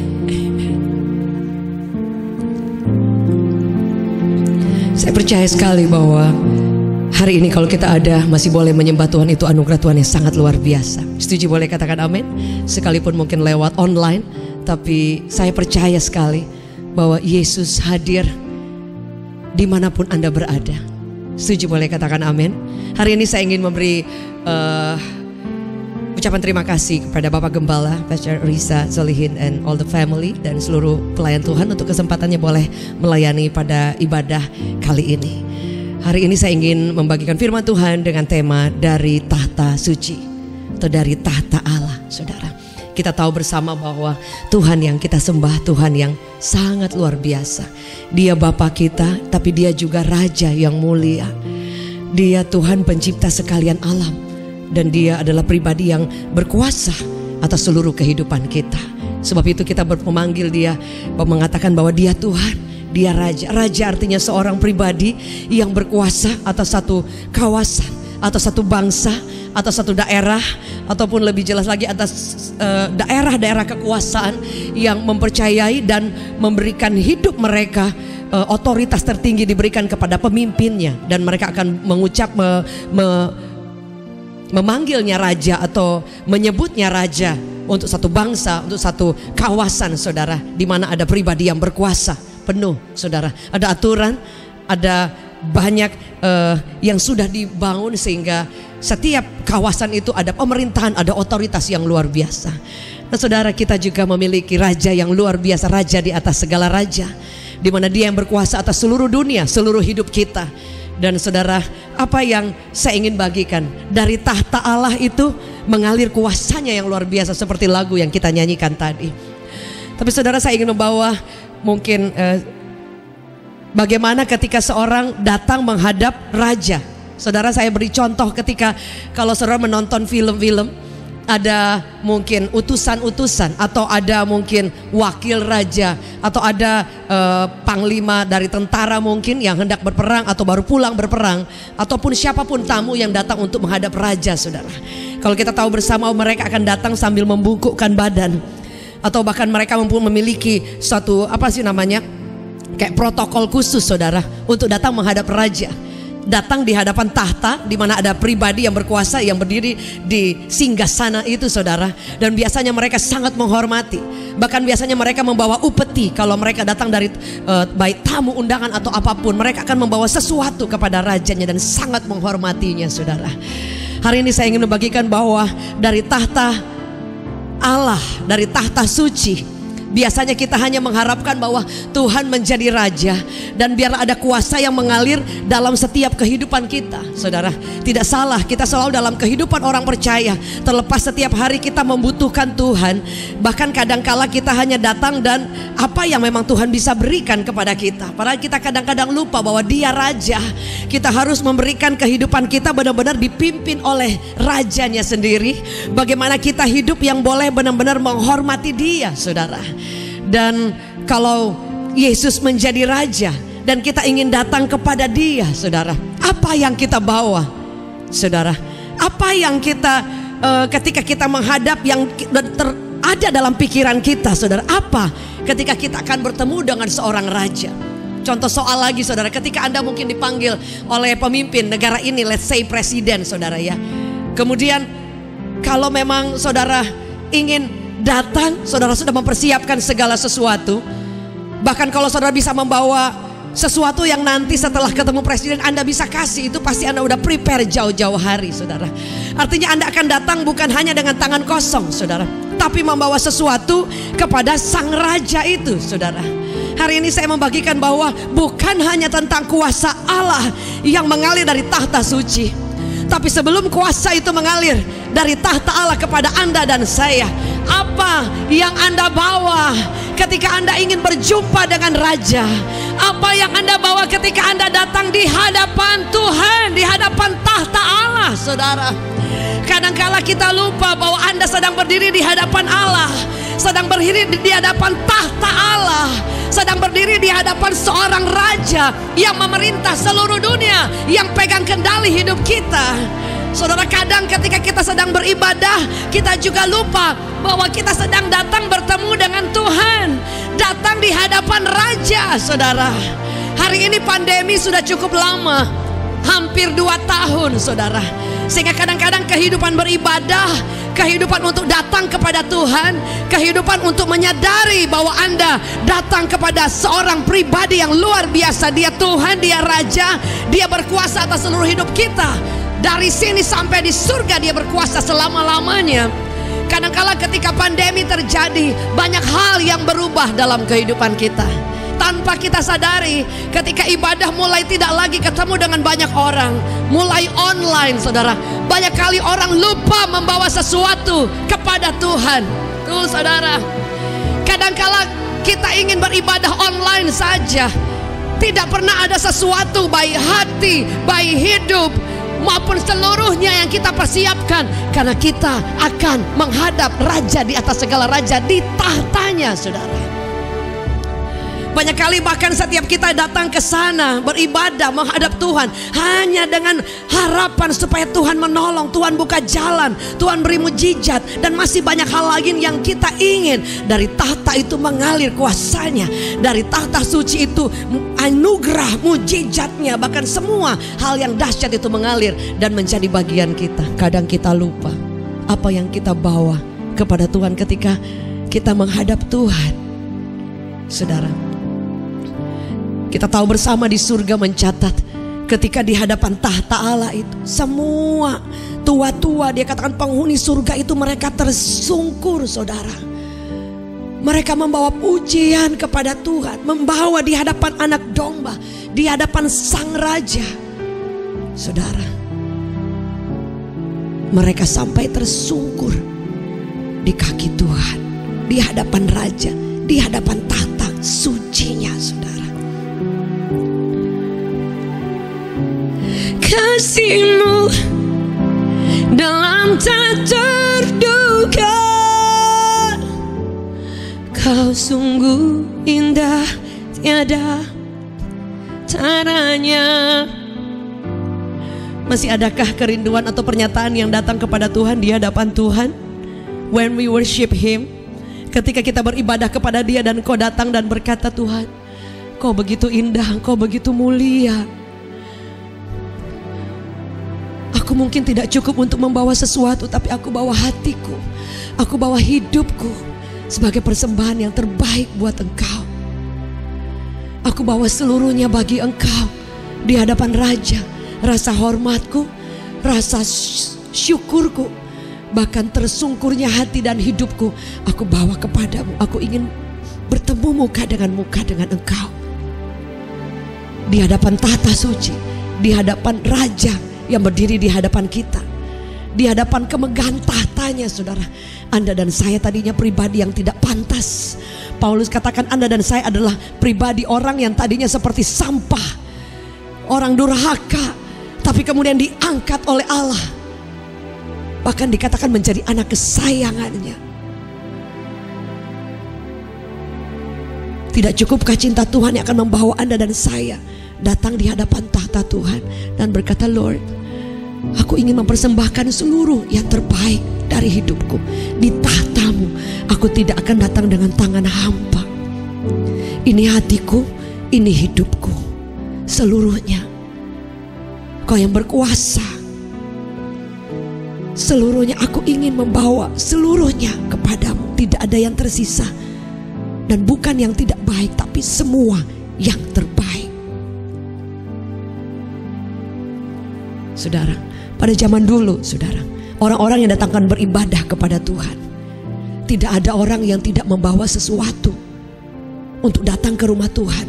Saya percaya sekali bahwa hari ini kalau kita ada masih boleh menyembah Tuhan, itu anugerah Tuhan yang sangat luar biasa. Setuju, boleh katakan amin. Sekalipun mungkin lewat online, tapi saya percaya sekali bahwa Yesus hadir dimanapun Anda berada. Setuju, boleh katakan amin. Hari ini saya ingin memberi uh, ucapan terima kasih kepada Bapak Gembala, Pastor Risa Zolihin and all the family, dan seluruh pelayan Tuhan untuk kesempatannya boleh melayani pada ibadah kali ini. Hari ini saya ingin membagikan firman Tuhan dengan tema dari tahta suci atau dari tahta Allah, saudara. Kita tahu bersama bahwa Tuhan yang kita sembah Tuhan yang sangat luar biasa. Dia Bapa kita, tapi dia juga Raja yang mulia. Dia Tuhan pencipta sekalian alam. Dan dia adalah pribadi yang berkuasa atas seluruh kehidupan kita. Sebab itu kita memanggil dia, mengatakan bahwa dia Tuhan, dia Raja. Raja artinya seorang pribadi yang berkuasa atas satu kawasan, atas satu bangsa, atas satu daerah, ataupun lebih jelas lagi atas uh, daerah-daerah kekuasaan yang mempercayai dan memberikan hidup mereka. Uh, otoritas tertinggi diberikan kepada pemimpinnya, dan mereka akan mengucap me, me, memanggilnya raja atau menyebutnya raja untuk satu bangsa, untuk satu kawasan, saudara, di mana ada pribadi yang berkuasa penuh, saudara. Ada aturan, ada banyak uh, yang sudah dibangun sehingga setiap kawasan itu ada pemerintahan, ada otoritas yang luar biasa. Nah, saudara, kita juga memiliki raja yang luar biasa, raja di atas segala raja, di mana dia yang berkuasa atas seluruh dunia, seluruh hidup kita. Dan saudara, apa yang saya ingin bagikan, dari tahta Allah itu mengalir kuasanya yang luar biasa, seperti lagu yang kita nyanyikan tadi. Tapi saudara, saya ingin membawa mungkin eh, bagaimana ketika seorang datang menghadap raja. Saudara, saya beri contoh ketika kalau saudara menonton film-film, ada mungkin utusan-utusan, atau ada mungkin wakil raja, atau ada uh, panglima dari tentara mungkin yang hendak berperang atau baru pulang berperang, ataupun siapapun tamu yang datang untuk menghadap raja, saudara. Kalau kita tahu bersama, mereka akan datang sambil membungkukkan badan, atau bahkan mereka memiliki suatu apa sih namanya, kayak protokol khusus, saudara, untuk datang menghadap raja. Datang di hadapan tahta di mana ada pribadi yang berkuasa yang berdiri di singgasana itu, saudara. Dan biasanya mereka sangat menghormati. Bahkan biasanya mereka membawa upeti. Kalau mereka datang dari uh, baik tamu undangan atau apapun, mereka akan membawa sesuatu kepada rajanya dan sangat menghormatinya, saudara. Hari ini saya ingin membagikan bahwa dari tahta Allah, dari tahta suci, biasanya kita hanya mengharapkan bahwa Tuhan menjadi raja, dan biarlah ada kuasa yang mengalir dalam setiap kehidupan kita, saudara. Tidak salah, kita selalu dalam kehidupan orang percaya, terlepas setiap hari kita membutuhkan Tuhan. Bahkan kadangkala kita hanya datang dan apa yang memang Tuhan bisa berikan kepada kita. Padahal kita kadang-kadang lupa bahwa dia raja. Kita harus memberikan kehidupan kita benar-benar dipimpin oleh rajanya sendiri. Bagaimana kita hidup yang boleh benar-benar menghormati dia, saudara. Dan kalau Yesus menjadi raja dan kita ingin datang kepada dia, saudara, apa yang kita bawa, saudara? Apa yang kita uh, ketika kita menghadap yang ter, ada dalam pikiran kita, saudara? Apa ketika kita akan bertemu dengan seorang raja? Contoh soal lagi, saudara, ketika Anda mungkin dipanggil oleh pemimpin negara ini, let's say presiden, saudara, ya. Kemudian kalau memang saudara ingin datang, saudara sudah mempersiapkan segala sesuatu. Bahkan kalau saudara bisa membawa sesuatu yang nanti setelah ketemu presiden Anda bisa kasih, itu pasti Anda udah prepare jauh-jauh hari, saudara. Artinya Anda akan datang bukan hanya dengan tangan kosong, saudara, tapi membawa sesuatu kepada sang raja itu, saudara. Hari ini saya membagikan bahwa bukan hanya tentang kuasa Allah yang mengalir dari tahta suci, tapi sebelum kuasa itu mengalir dari tahta Allah kepada Anda dan saya, apa yang Anda bawa ketika Anda ingin berjumpa dengan raja? Apa yang Anda bawa ketika Anda datang di hadapan Tuhan, di hadapan tahta Allah, saudara? Kadangkala kita lupa bahwa Anda sedang berdiri di hadapan Allah, sedang berdiri di hadapan tahta Allah, sedang berdiri di hadapan seorang raja yang memerintah seluruh dunia, yang pegang kendali hidup kita. Saudara, kadang ketika kita sedang beribadah, kita juga lupa bahwa kita sedang datang bertemu dengan Tuhan, datang di hadapan raja, saudara. Hari ini pandemi sudah cukup lama, hampir dua tahun, saudara. Sehingga kadang-kadang kehidupan beribadah, kehidupan untuk datang kepada Tuhan, kehidupan untuk menyadari bahwa Anda datang kepada seorang pribadi yang luar biasa. Dia Tuhan, dia Raja, dia berkuasa atas seluruh hidup kita. Dari sini sampai di surga dia berkuasa selama-lamanya. Kadangkala ketika pandemi terjadi, banyak hal yang berubah dalam kehidupan kita. Tanpa kita sadari, ketika ibadah mulai tidak lagi ketemu dengan banyak orang, mulai online, saudara, banyak kali orang lupa membawa sesuatu kepada Tuhan. Tuh saudara, kadangkala kita ingin beribadah online saja, tidak pernah ada sesuatu baik hati, baik hidup maupun seluruhnya yang kita persiapkan, karena kita akan menghadap Raja di atas segala raja di tahtanya, saudara. Banyak kali bahkan setiap kita datang ke sana beribadah menghadap Tuhan hanya dengan harapan supaya Tuhan menolong, Tuhan buka jalan, Tuhan beri mujizat, dan masih banyak hal lagi yang kita ingin. Dari tahta itu mengalir kuasanya, dari tahta suci itu anugerah mujizatnya, bahkan semua hal yang dahsyat itu mengalir dan menjadi bagian kita. Kadang kita lupa apa yang kita bawa kepada Tuhan ketika kita menghadap Tuhan. Saudara, kita tahu bersama di surga mencatat ketika di hadapan tahta Allah itu, semua tua-tua, dia katakan penghuni surga itu mereka tersungkur, saudara. Mereka membawa pujian kepada Tuhan, membawa di hadapan anak domba, di hadapan sang raja. Saudara, mereka sampai tersungkur di kaki Tuhan, di hadapan raja, di hadapan tahta sucinya, saudara. Kasih-Mu dalam tak terduga, Kau sungguh indah, tiada taranya. Masih adakah kerinduan atau pernyataan yang datang kepada Tuhan di hadapan Tuhan? When we worship Him, ketika kita beribadah kepada Dia dan Kau datang dan berkata, Tuhan, Kau begitu indah, Kau begitu mulia. Aku mungkin tidak cukup untuk membawa sesuatu, tapi aku bawa hatiku, aku bawa hidupku sebagai persembahan yang terbaik buat Engkau. Aku bawa seluruhnya bagi Engkau di hadapan Raja. Rasa hormatku, rasa syukurku, bahkan tersungkurnya hati dan hidupku, aku bawa kepadamu. Aku ingin bertemu muka dengan muka dengan Engkau di hadapan tahta suci, di hadapan Raja yang berdiri di hadapan kita, di hadapan kemegahan tahtanya, saudara. Anda dan saya tadinya pribadi yang tidak pantas. Paulus katakan Anda dan saya adalah pribadi orang yang tadinya seperti sampah, orang durhaka, tapi kemudian diangkat oleh Allah, bahkan dikatakan menjadi anak kesayangannya. Tidak cukupkah cinta Tuhan yang akan membawa Anda dan saya datang di hadapan tahta Tuhan dan berkata, Lord, aku ingin mempersembahkan seluruh yang terbaik dari hidupku di tahtamu. Aku tidak akan datang dengan tangan hampa. Ini hatiku, ini hidupku, seluruhnya. Kau yang berkuasa, seluruhnya aku ingin membawa seluruhnya kepadamu. Tidak ada yang tersisa, dan bukan yang tidak baik, tapi semua yang terbaik. Saudara, pada zaman dulu, saudara, orang-orang yang datangkan beribadah kepada Tuhan, tidak ada orang yang tidak membawa sesuatu untuk datang ke rumah Tuhan.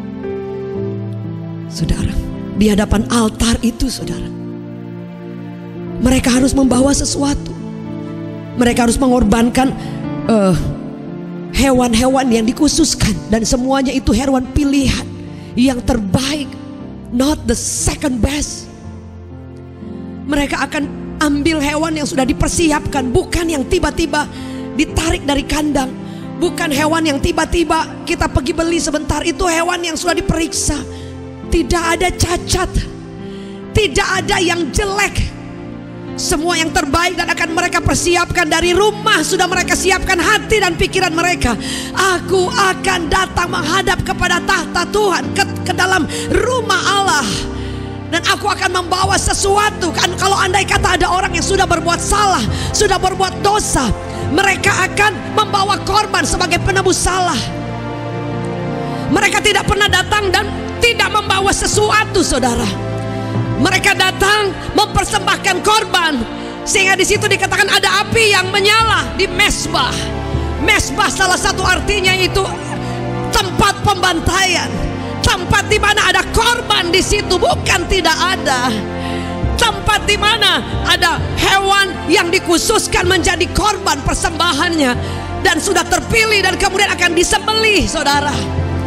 Saudara, di hadapan altar itu, saudara, mereka harus membawa sesuatu. Mereka harus mengorbankan uh, hewan-hewan yang dikhususkan, dan semuanya itu hewan pilihan yang terbaik, not the second best. Mereka akan ambil hewan yang sudah dipersiapkan, bukan yang tiba-tiba ditarik dari kandang, bukan hewan yang tiba-tiba kita pergi beli sebentar. Itu hewan yang sudah diperiksa, tidak ada cacat, tidak ada yang jelek, semua yang terbaik, dan akan mereka persiapkan dari rumah. Sudah mereka siapkan hati dan pikiran mereka. Aku akan datang menghadap kepada tahta Tuhan, ke, ke dalam rumah Allah, dan aku akan membawa sesuatu. Kan kalau andai kata ada orang yang sudah berbuat salah, sudah berbuat dosa, mereka akan membawa korban sebagai penebus salah. Mereka tidak pernah datang dan tidak membawa sesuatu, saudara. Mereka datang mempersembahkan korban, sehingga di situ dikatakan ada api yang menyala di mezbah. Mezbah salah satu artinya itu tempat pembantaian, tempat di mana ada korban di situ, bukan tidak ada. Tempat di mana ada hewan yang dikhususkan menjadi korban persembahannya dan sudah terpilih dan kemudian akan disembelih, saudara.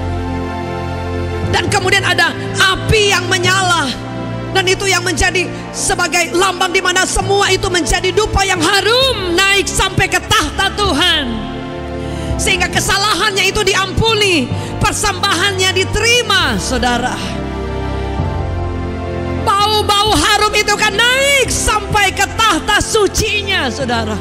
Dan kemudian ada api yang menyala, dan itu yang menjadi sebagai lambang di mana semua itu menjadi dupa yang harum naik sampai ke tahta Tuhan, sehingga kesalahannya itu diampuni, persembahannya diterima, saudara. Bau-bau harum itu kan naik sampai ke tahta sucinya, saudara.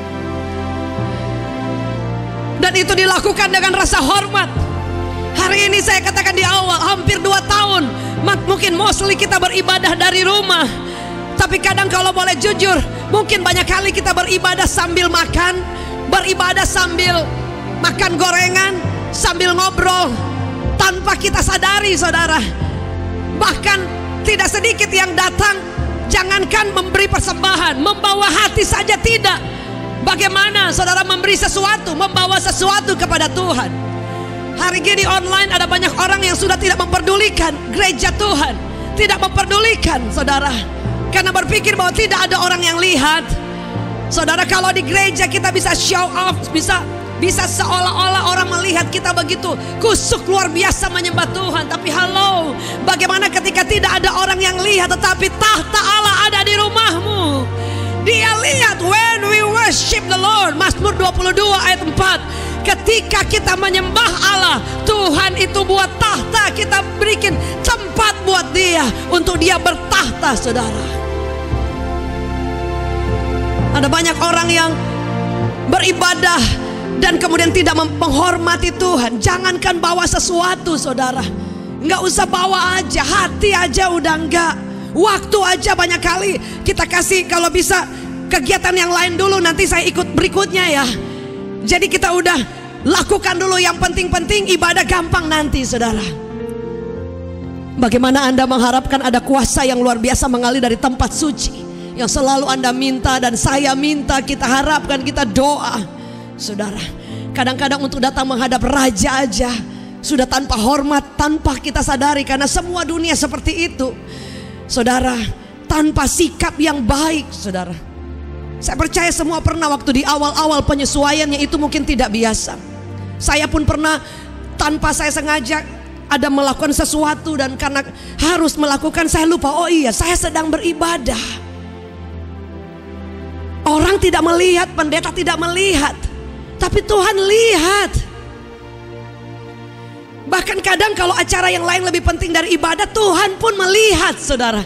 Dan itu dilakukan dengan rasa hormat. Hari ini saya katakan di awal, hampir dua tahun mungkin mostly kita beribadah dari rumah. Tapi kadang kalau boleh jujur, mungkin banyak kali kita beribadah sambil makan, beribadah sambil makan gorengan, sambil ngobrol, tanpa kita sadari, saudara. Bahkan tidak sedikit yang datang, jangankan memberi persembahan, membawa hati saja tidak. Bagaimana saudara memberi sesuatu, membawa sesuatu kepada Tuhan. Hari ini online ada banyak orang yang sudah tidak memperdulikan gereja Tuhan, tidak memperdulikan, saudara, karena berpikir bahwa tidak ada orang yang lihat. Saudara, kalau di gereja kita bisa show off, bisa bisa seolah-olah orang melihat kita begitu kusuk luar biasa menyembah Tuhan. Tapi halo, bagaimana ketika tidak ada orang yang lihat, tetapi tahta Allah ada di rumahmu. Dia lihat when we worship the Lord. Mazmur dua puluh dua ayat empat. Ketika kita menyembah Allah, Tuhan itu buat tahta, kita berikan tempat buat dia untuk dia bertahta, saudara. Ada banyak orang yang beribadah dan kemudian tidak menghormati Tuhan. Jangankan bawa sesuatu, saudara, nggak usah bawa aja, hati aja udah enggak. Waktu aja banyak kali kita kasih, kalau bisa kegiatan yang lain dulu, nanti saya ikut berikutnya ya. Jadi kita udah lakukan dulu yang penting-penting, ibadah gampang nanti, saudara. Bagaimana Anda mengharapkan ada kuasa yang luar biasa mengalir dari tempat suci, yang selalu Anda minta dan saya minta, kita harapkan, kita doa, saudara. Kadang-kadang untuk datang menghadap raja aja sudah tanpa hormat, tanpa kita sadari, karena semua dunia seperti itu, saudara, tanpa sikap yang baik, saudara. Saya percaya semua pernah waktu di awal-awal penyesuaiannya itu mungkin tidak biasa. Saya pun pernah tanpa saya sengaja ada melakukan sesuatu, dan karena harus melakukan saya lupa, oh iya saya sedang beribadah. Orang tidak melihat, pendeta tidak melihat, tapi Tuhan lihat. Bahkan kadang kalau acara yang lain lebih penting dari ibadah, Tuhan pun melihat, saudara.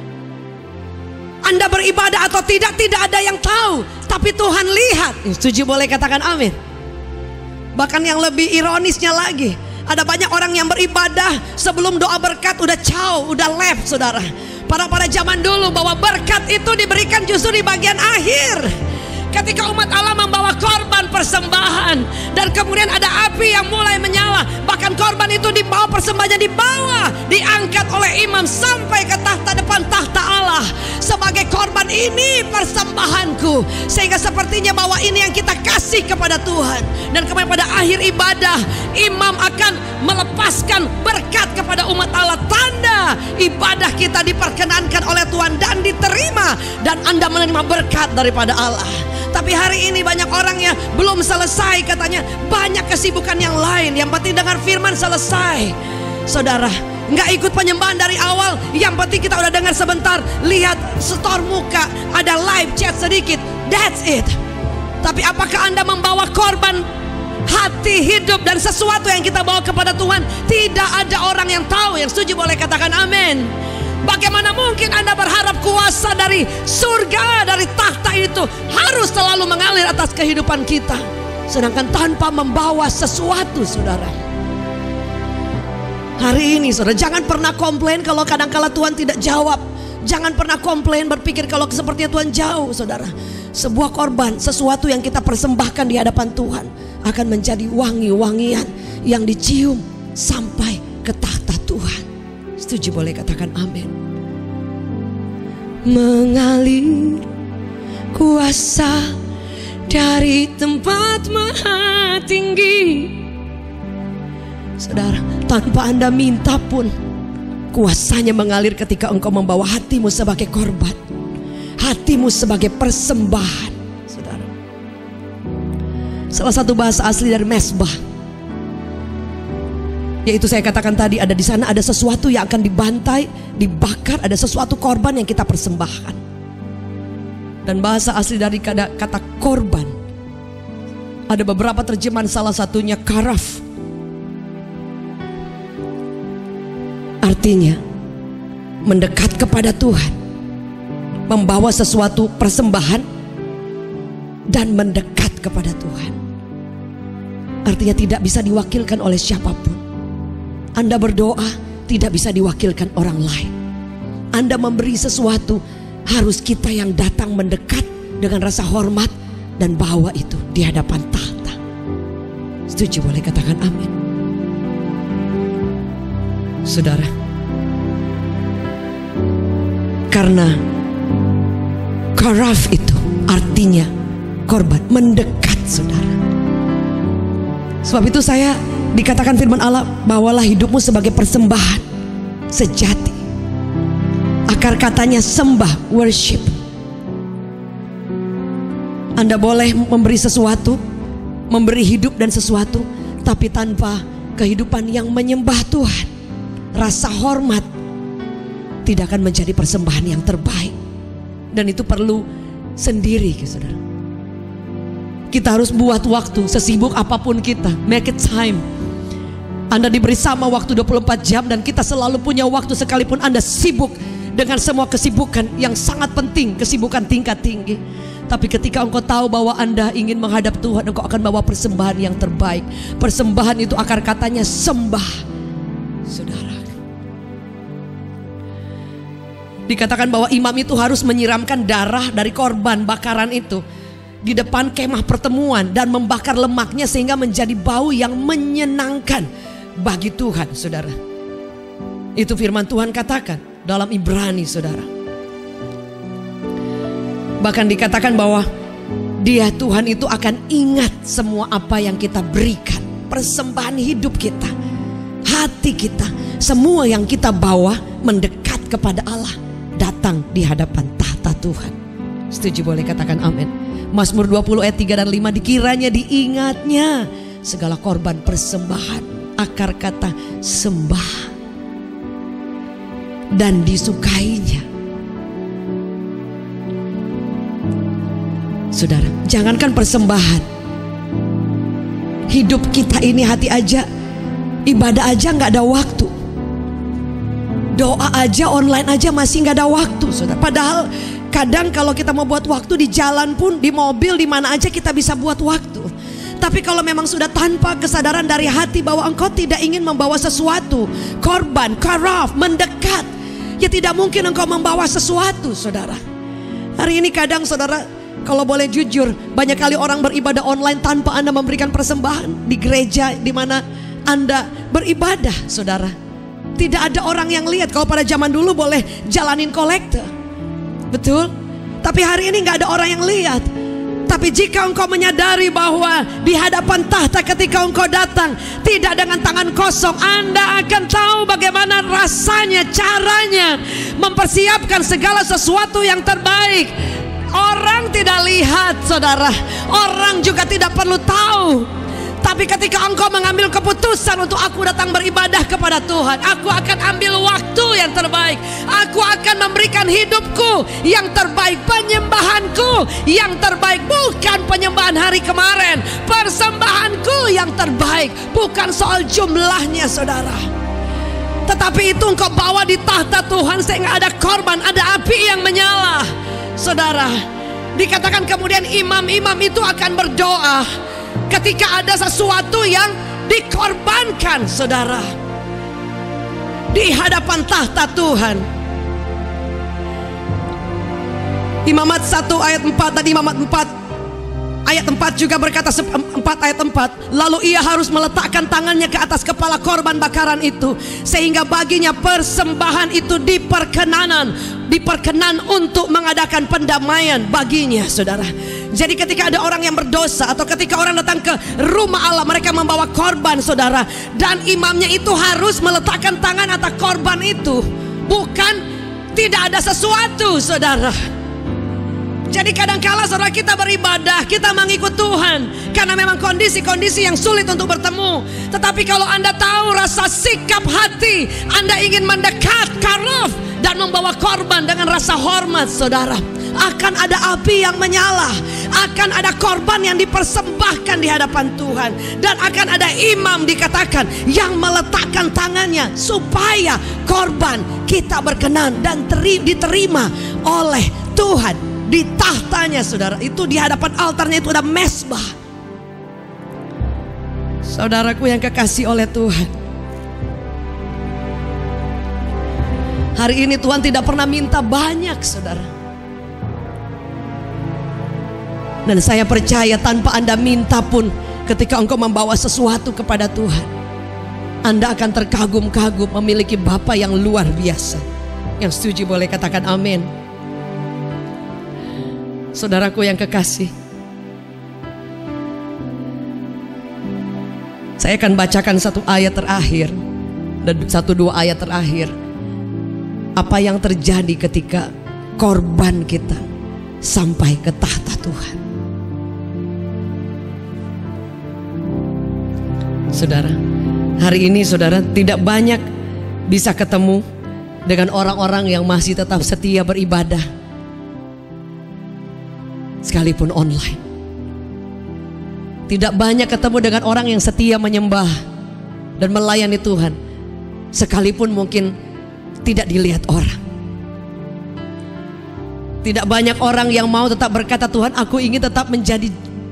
Anda beribadah atau tidak, tidak ada yang tahu, tapi Tuhan lihat. Setuju, boleh katakan amin. Bahkan yang lebih ironisnya lagi, ada banyak orang yang beribadah sebelum doa berkat udah caw, udah left, saudara. Pada pada zaman dulu bahwa berkat itu diberikan justru di bagian akhir, ketika umat Allah membawa korban persembahan, dan kemudian ada api yang mulai menyala. Bahkan korban itu dibawa, persembahannya dibawa, diangkat oleh imam sampai ke tahta depan tahta Allah sebagai korban. Ini persembahanku, sehingga sepertinya bahwa ini yang kita kasih kepada Tuhan. Dan kemudian pada akhir ibadah, imam akan melepaskan berkat kepada umat Allah, tanda ibadah kita diperkenankan oleh Tuhan dan diterima, dan Anda menerima berkat daripada Allah. Tapi hari ini banyak orang yang belum selesai, katanya banyak kesibukan yang lain, yang penting dengar firman selesai. Saudara, nggak ikut penyembahan dari awal, yang penting kita udah dengar sebentar, lihat setor muka, ada live chat sedikit, that's it. Tapi apakah Anda membawa korban hati, hidup, dan sesuatu yang kita bawa kepada Tuhan? Tidak ada orang yang tahu. Yang setuju boleh katakan amin. Bagaimana mungkin Anda berharap kuasa dari surga, dari tahta itu harus selalu mengalir atas kehidupan kita, sedangkan tanpa membawa sesuatu, saudara. Hari ini, saudara, jangan pernah komplain kalau kadang-kala Tuhan tidak jawab. Jangan pernah komplain berpikir kalau sepertinya Tuhan jauh, saudara. Sebuah korban, sesuatu yang kita persembahkan di hadapan Tuhan akan menjadi wangi-wangian yang dicium sampai ke tahta Tuhan. Setuju boleh katakan amin. mengalir kuasa dari tempat maha tinggi. Saudara, tanpa Anda minta pun kuasanya mengalir ketika engkau membawa hatimu sebagai korban, hatimu sebagai persembahan. Saudara, salah satu bahasa asli dari mesbah, yaitu saya katakan tadi, ada di sana ada sesuatu yang akan dibantai, dibakar, ada sesuatu korban yang kita persembahkan. Dan bahasa asli dari kata, kata korban, ada beberapa terjemahan, salah satunya karaf. Artinya mendekat kepada Tuhan, membawa sesuatu persembahan dan mendekat kepada Tuhan. Artinya tidak bisa diwakilkan oleh siapapun. Anda berdoa tidak bisa diwakilkan orang lain. Anda memberi sesuatu, harus kita yang datang mendekat dengan rasa hormat dan bawa itu di hadapan tahta. Setuju? Boleh katakan amin. Saudara, karena karaf itu artinya korban, mendekat, saudara. Sebab itu saya dikatakan firman Allah, bawalah hidupmu sebagai persembahan sejati. Akar katanya sembah, worship. Anda boleh memberi sesuatu, memberi hidup dan sesuatu, tapi tanpa kehidupan yang menyembah Tuhan, rasa hormat, tidak akan menjadi persembahan yang terbaik. Dan itu perlu sendiri, saudara. Kita harus buat waktu, sesibuk apapun kita, make it time. Anda diberi sama waktu dua puluh empat jam, dan kita selalu punya waktu sekalipun Anda sibuk dengan semua kesibukan yang sangat penting, kesibukan tingkat tinggi. Tapi ketika engkau tahu bahwa Anda ingin menghadap Tuhan, engkau akan bawa persembahan yang terbaik. Persembahan itu akar katanya sembah, saudara. Dikatakan bahwa imam itu harus menyiramkan darah dari korban bakaran itu di depan kemah pertemuan dan membakar lemaknya sehingga menjadi bau yang menyenangkan bagi Tuhan, saudara. Itu firman Tuhan katakan dalam Ibrani, saudara. Bahkan dikatakan bahwa Dia, Tuhan itu akan ingat semua apa yang kita berikan, persembahan hidup kita, hati kita, semua yang kita bawa mendekat kepada Allah, datang di hadapan tahta Tuhan. Setuju? Boleh katakan amin. Mazmur dua puluh ayat tiga dan lima, dikiranya diingatnya segala korban persembahan, akar kata sembah, dan disukainya. Saudara, jangankan persembahan, hidup kita ini, hati aja, ibadah aja gak ada waktu, doa aja, online aja masih gak ada waktu, saudara. Padahal kadang kalau kita mau buat waktu di jalan pun, di mobil, di mana aja kita bisa buat waktu. Tapi kalau memang sudah tanpa kesadaran dari hati bahwa engkau tidak ingin membawa sesuatu, korban, karaf, mendekat, ya tidak mungkin engkau membawa sesuatu, saudara. Hari ini kadang, saudara, kalau boleh jujur, banyak kali orang beribadah online tanpa Anda memberikan persembahan di gereja di mana Anda beribadah, saudara. Tidak ada orang yang lihat. Kalau pada zaman dulu boleh jalanin kolekte, betul? Tapi hari ini gak ada orang yang lihat. Tapi jika engkau menyadari bahwa di hadapan tahta ketika engkau datang tidak dengan tangan kosong, Anda akan tahu bagaimana rasanya, caranya mempersiapkan segala sesuatu yang terbaik. Orang tidak lihat, saudara. Orang juga tidak perlu tahu. Tapi ketika engkau mengambil keputusan untuk aku datang beribadah kepada Tuhan, aku akan ambil waktu yang terbaik, aku akan memberikan hidupku yang terbaik, penyembahanku yang terbaik, bukan penyembahan hari kemarin, persembahanku yang terbaik, bukan soal jumlahnya, saudara. Tetapi itu engkau bawa di tahta Tuhan sehingga ada korban, ada api yang menyala, saudara. Dikatakan kemudian imam-imam itu akan berdoa ketika ada sesuatu yang dikorbankan, saudara, di hadapan tahta Tuhan. Imamat satu ayat empat dan Imamat empat Ayat empat juga berkata, empat ayat empat, lalu ia harus meletakkan tangannya ke atas kepala korban bakaran itu, sehingga baginya persembahan itu diperkenanan, diperkenan untuk mengadakan pendamaian baginya, saudara. Jadi ketika ada orang yang berdosa, atau ketika orang datang ke rumah Allah, mereka membawa korban, saudara, dan imamnya itu harus meletakkan tangan atas korban itu. Bukan tidak ada sesuatu, saudara. Jadi kadangkala saudara kita beribadah, kita mengikut Tuhan karena memang kondisi-kondisi yang sulit untuk bertemu. Tetapi kalau Anda tahu rasa sikap hati, Anda ingin mendekat karaf dan membawa korban dengan rasa hormat, saudara, akan ada api yang menyala, akan ada korban yang dipersembahkan di hadapan Tuhan, dan akan ada imam dikatakan yang meletakkan tangannya supaya korban kita berkenan dan teri, diterima oleh Tuhan. Di tahtanya, saudara, itu di hadapan altarnya itu ada mesbah. Saudaraku yang kekasih oleh Tuhan, hari ini Tuhan tidak pernah minta banyak, saudara. Dan saya percaya tanpa Anda minta pun, ketika engkau membawa sesuatu kepada Tuhan, Anda akan terkagum-kagum memiliki Bapa yang luar biasa. Yang setuju boleh katakan amin. Saudaraku yang kekasih, saya akan bacakan satu ayat terakhir dan satu dua ayat terakhir. Apa yang terjadi ketika korban kita sampai ke tahta Tuhan. Saudara, hari ini saudara tidak banyak bisa ketemu dengan orang-orang yang masih tetap setia beribadah, sekalipun online. Tidak banyak ketemu dengan orang yang setia menyembah dan melayani Tuhan, sekalipun mungkin tidak dilihat orang. Tidak banyak orang yang mau tetap berkata, Tuhan, aku ingin tetap menjadi,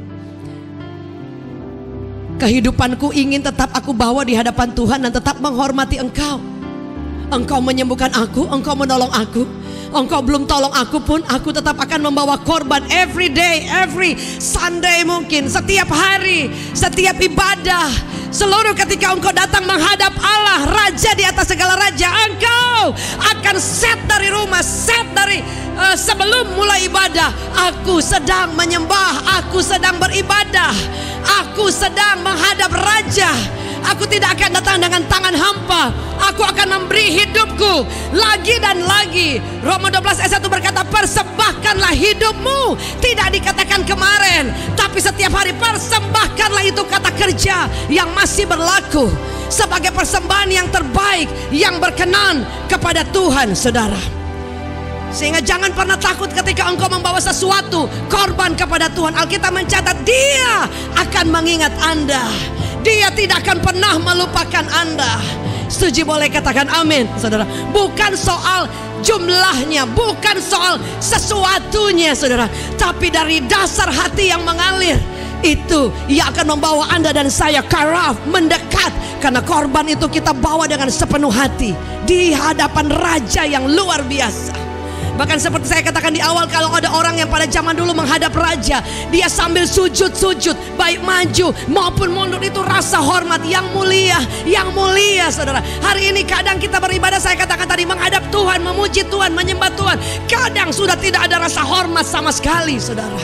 kehidupanku ingin tetap aku bawa di hadapan Tuhan dan tetap menghormati Engkau. Engkau menyembuhkan aku, Engkau menolong aku. Engkau belum tolong aku pun, aku tetap akan membawa korban every day, every Sunday mungkin, setiap hari, setiap ibadah. Seluruh ketika engkau datang menghadap Allah, Raja di atas segala raja, engkau akan set dari rumah, set dari uh, sebelum mulai ibadah. Aku sedang menyembah, aku sedang beribadah, aku sedang menghadap Raja. Aku tidak akan datang dengan tangan hampa. Aku akan memberi hidupku lagi dan lagi. Roma dua belas ayat satu berkata, persembahkanlah hidupmu. Tidak dikatakan kemarin, tapi setiap hari persembahkanlah. Itu kata kerja yang masih berlaku sebagai persembahan yang terbaik, yang berkenan kepada Tuhan, saudara. Sehingga jangan pernah takut ketika engkau membawa sesuatu korban kepada Tuhan. Alkitab mencatat Dia akan mengingat Anda. Dia tidak akan pernah melupakan Anda. Setuju boleh katakan amin, saudara. Bukan soal jumlahnya, bukan soal sesuatunya, saudara, tapi dari dasar hati yang mengalir, itu ia akan membawa Anda dan saya karaf, mendekat. Karena korban itu kita bawa dengan sepenuh hati di hadapan Raja yang luar biasa. Bahkan seperti saya katakan di awal, kalau ada orang yang pada zaman dulu menghadap Raja, dia sambil sujud-sujud, baik maju maupun mundur, itu rasa hormat yang mulia, yang mulia, saudara. Hari ini kadang kita beribadah, saya katakan tadi, menghadap Tuhan, memuji Tuhan, menyembah Tuhan, kadang sudah tidak ada rasa hormat sama sekali, saudara.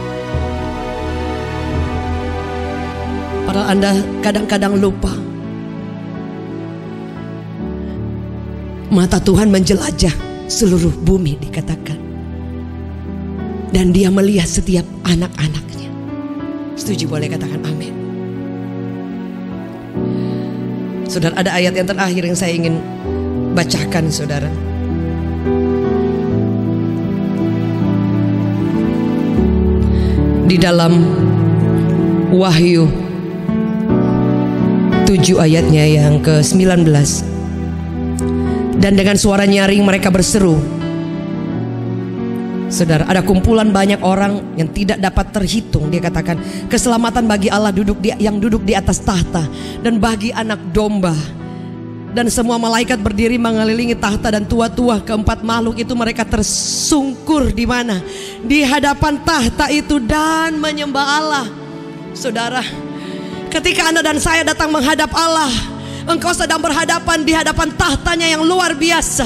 Padahal Anda kadang-kadang lupa, mata Tuhan menjelajah seluruh bumi, dikatakan, dan Dia melihat setiap anak-anaknya. Setuju boleh katakan amin. Saudara, ada ayat yang terakhir yang saya ingin bacakan, saudara. Di dalam Wahyu tujuh ayatnya yang ke sembilan belas. Dan dengan suara nyaring mereka berseru. Saudara, ada kumpulan banyak orang yang tidak dapat terhitung. Dia katakan, keselamatan bagi Allah duduk di, yang duduk di atas tahta, dan bagi anak domba. Dan semua malaikat berdiri mengelilingi tahta, dan tua-tua keempat makhluk itu mereka tersungkur di mana? Di hadapan tahta itu dan menyembah Allah. Saudara, ketika Anda dan saya datang menghadap Allah, engkau sedang berhadapan di hadapan tahtanya yang luar biasa.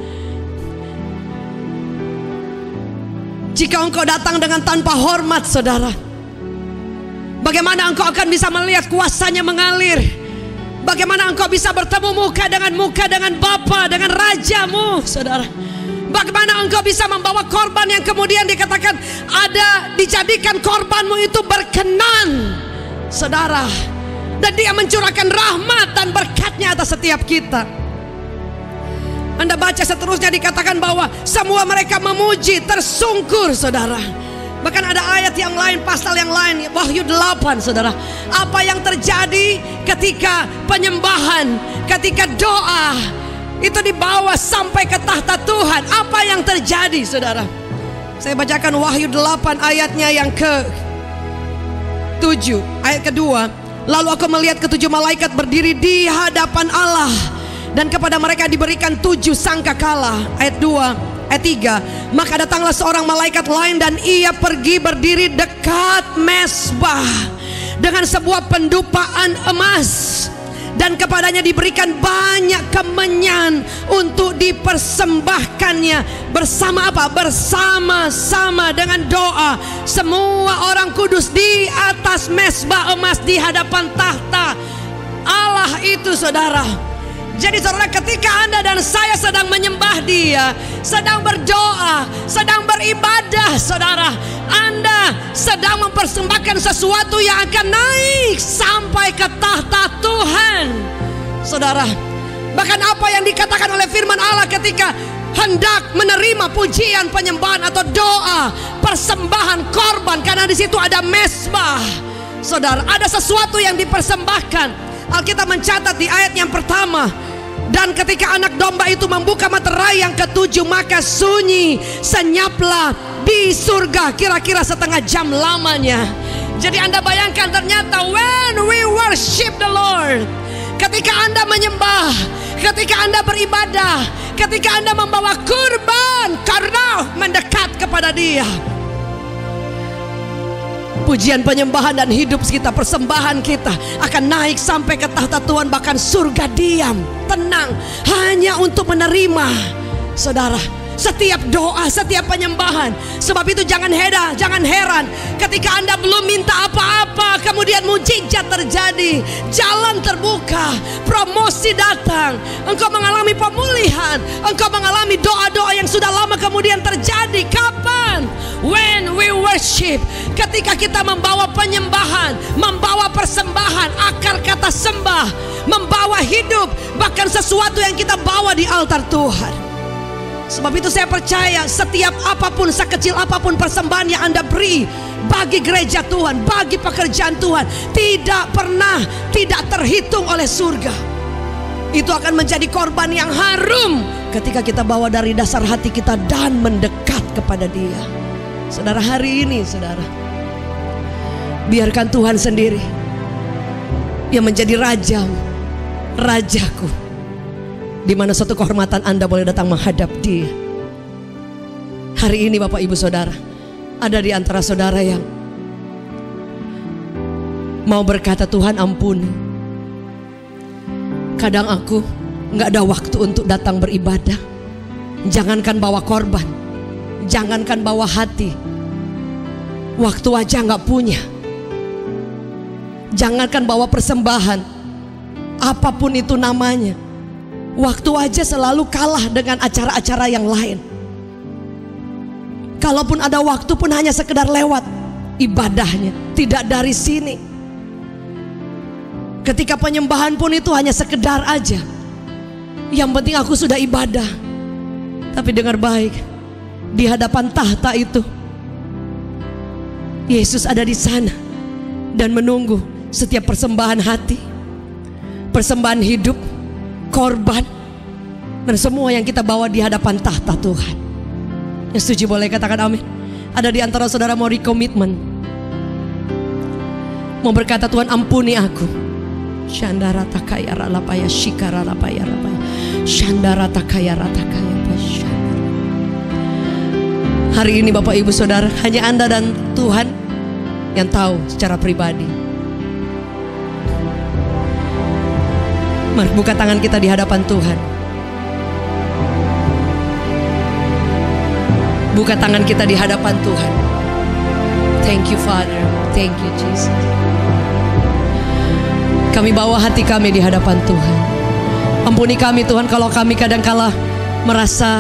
Jika engkau datang dengan tanpa hormat, saudara, bagaimana engkau akan bisa melihat kuasanya mengalir? Bagaimana engkau bisa bertemu muka dengan muka dengan Bapa, dengan Rajamu, saudara? Bagaimana engkau bisa membawa korban yang kemudian dikatakan ada, dijadikan korbanmu itu berkenan, saudara, dan Dia mencurahkan rahmat dan berkat-Nya atas setiap kita. Anda baca seterusnya dikatakan bahwa semua mereka memuji, tersungkur, saudara. Bahkan ada ayat yang lain, pasal yang lain, Wahyu delapan, saudara. Apa yang terjadi ketika penyembahan, ketika doa itu dibawa sampai ke tahta Tuhan? Apa yang terjadi, saudara? Saya bacakan Wahyu delapan ayatnya yang ke tujuh, ayat kedua. Lalu aku melihat ketujuh malaikat berdiri di hadapan Allah, dan kepada mereka diberikan tujuh sangkakala. Ayat dua, ayat tiga. Maka datanglah seorang malaikat lain, dan ia pergi berdiri dekat mezbah dengan sebuah pendupaan emas, dan kepadanya diberikan banyak kemenyan untuk dipersembahkannya bersama apa? Bersama-sama dengan doa semua orang kudus di atas mezbah emas di hadapan tahta Allah itu, saudara. Jadi saudara, ketika Anda dan saya sedang menyembah Dia, sedang berdoa, sedang beribadah, saudara, Anda sedang mempersembahkan sesuatu yang akan naik sampai ke tahta Tuhan, saudara. Bahkan apa yang dikatakan oleh firman Allah ketika hendak menerima pujian, penyembahan atau doa, persembahan, korban, karena di situ ada mezbah, saudara, ada sesuatu yang dipersembahkan. Alkitab mencatat di ayat yang pertama, dan ketika anak domba itu membuka materai yang ketujuh, maka sunyi senyaplah di surga kira-kira setengah jam lamanya. Jadi Anda bayangkan, ternyata when we worship the Lord, ketika Anda menyembah, ketika Anda beribadah, ketika Anda membawa kurban karena mendekat kepada Dia, pujian, penyembahan dan hidup kita, persembahan kita akan naik sampai ke tahta Tuhan. Bahkan surga diam, tenang, hanya untuk menerima, saudara, setiap doa, setiap penyembahan. Sebab itu jangan heran, jangan heran ketika Anda belum minta apa-apa, kemudian mujizat terjadi, jalan terbuka, promosi datang, engkau mengalami pemulihan, engkau mengalami doa-doa yang sudah lama kemudian terjadi. Kapan? When we worship, ketika kita membawa penyembahan, membawa persembahan, akar kata sembah, membawa hidup, bahkan sesuatu yang kita bawa di altar Tuhan. Sebab itu saya percaya setiap apapun, sekecil apapun persembahan yang Anda beri bagi gereja Tuhan, bagi pekerjaan Tuhan, tidak pernah tidak terhitung oleh surga. Itu akan menjadi korban yang harum ketika kita bawa dari dasar hati kita dan mendekat kepada Dia. Saudara, hari ini saudara, biarkan Tuhan sendiri yang menjadi rajamu, rajaku, di mana suatu kehormatan Anda boleh datang menghadap Dia. Hari ini Bapak Ibu Saudara, ada di antara saudara yang mau berkata, Tuhan ampuni, kadang aku gak ada waktu untuk datang beribadah. Jangankan bawa korban, jangankan bawa hati, waktu aja gak punya. Jangankan bawa persembahan, apapun itu namanya, waktu aja selalu kalah dengan acara-acara yang lain. Kalaupun ada waktu pun hanya sekedar lewat ibadahnya, tidak dari sini. Ketika penyembahan pun itu hanya sekedar aja, yang penting aku sudah ibadah. Tapi dengar baik, di hadapan tahta itu Yesus ada di sana dan menunggu setiap persembahan hati, persembahan hidup, korban, dan semua yang kita bawa di hadapan tahta Tuhan. Yang setuju boleh katakan amin. Ada di antara saudara mau recommitment, mau berkata, Tuhan ampuni aku, Shandara takaya ralapaya shikara lapaya rapaya. Shandara takaya ratakaya pasya. Hari ini Bapak Ibu Saudara, hanya Anda dan Tuhan yang tahu secara pribadi. Mari buka tangan kita di hadapan Tuhan. Buka tangan kita di hadapan Tuhan. Thank you Father, thank you Jesus. Kami bawa hati kami di hadapan Tuhan. Ampuni kami Tuhan kalau kami kadangkala merasa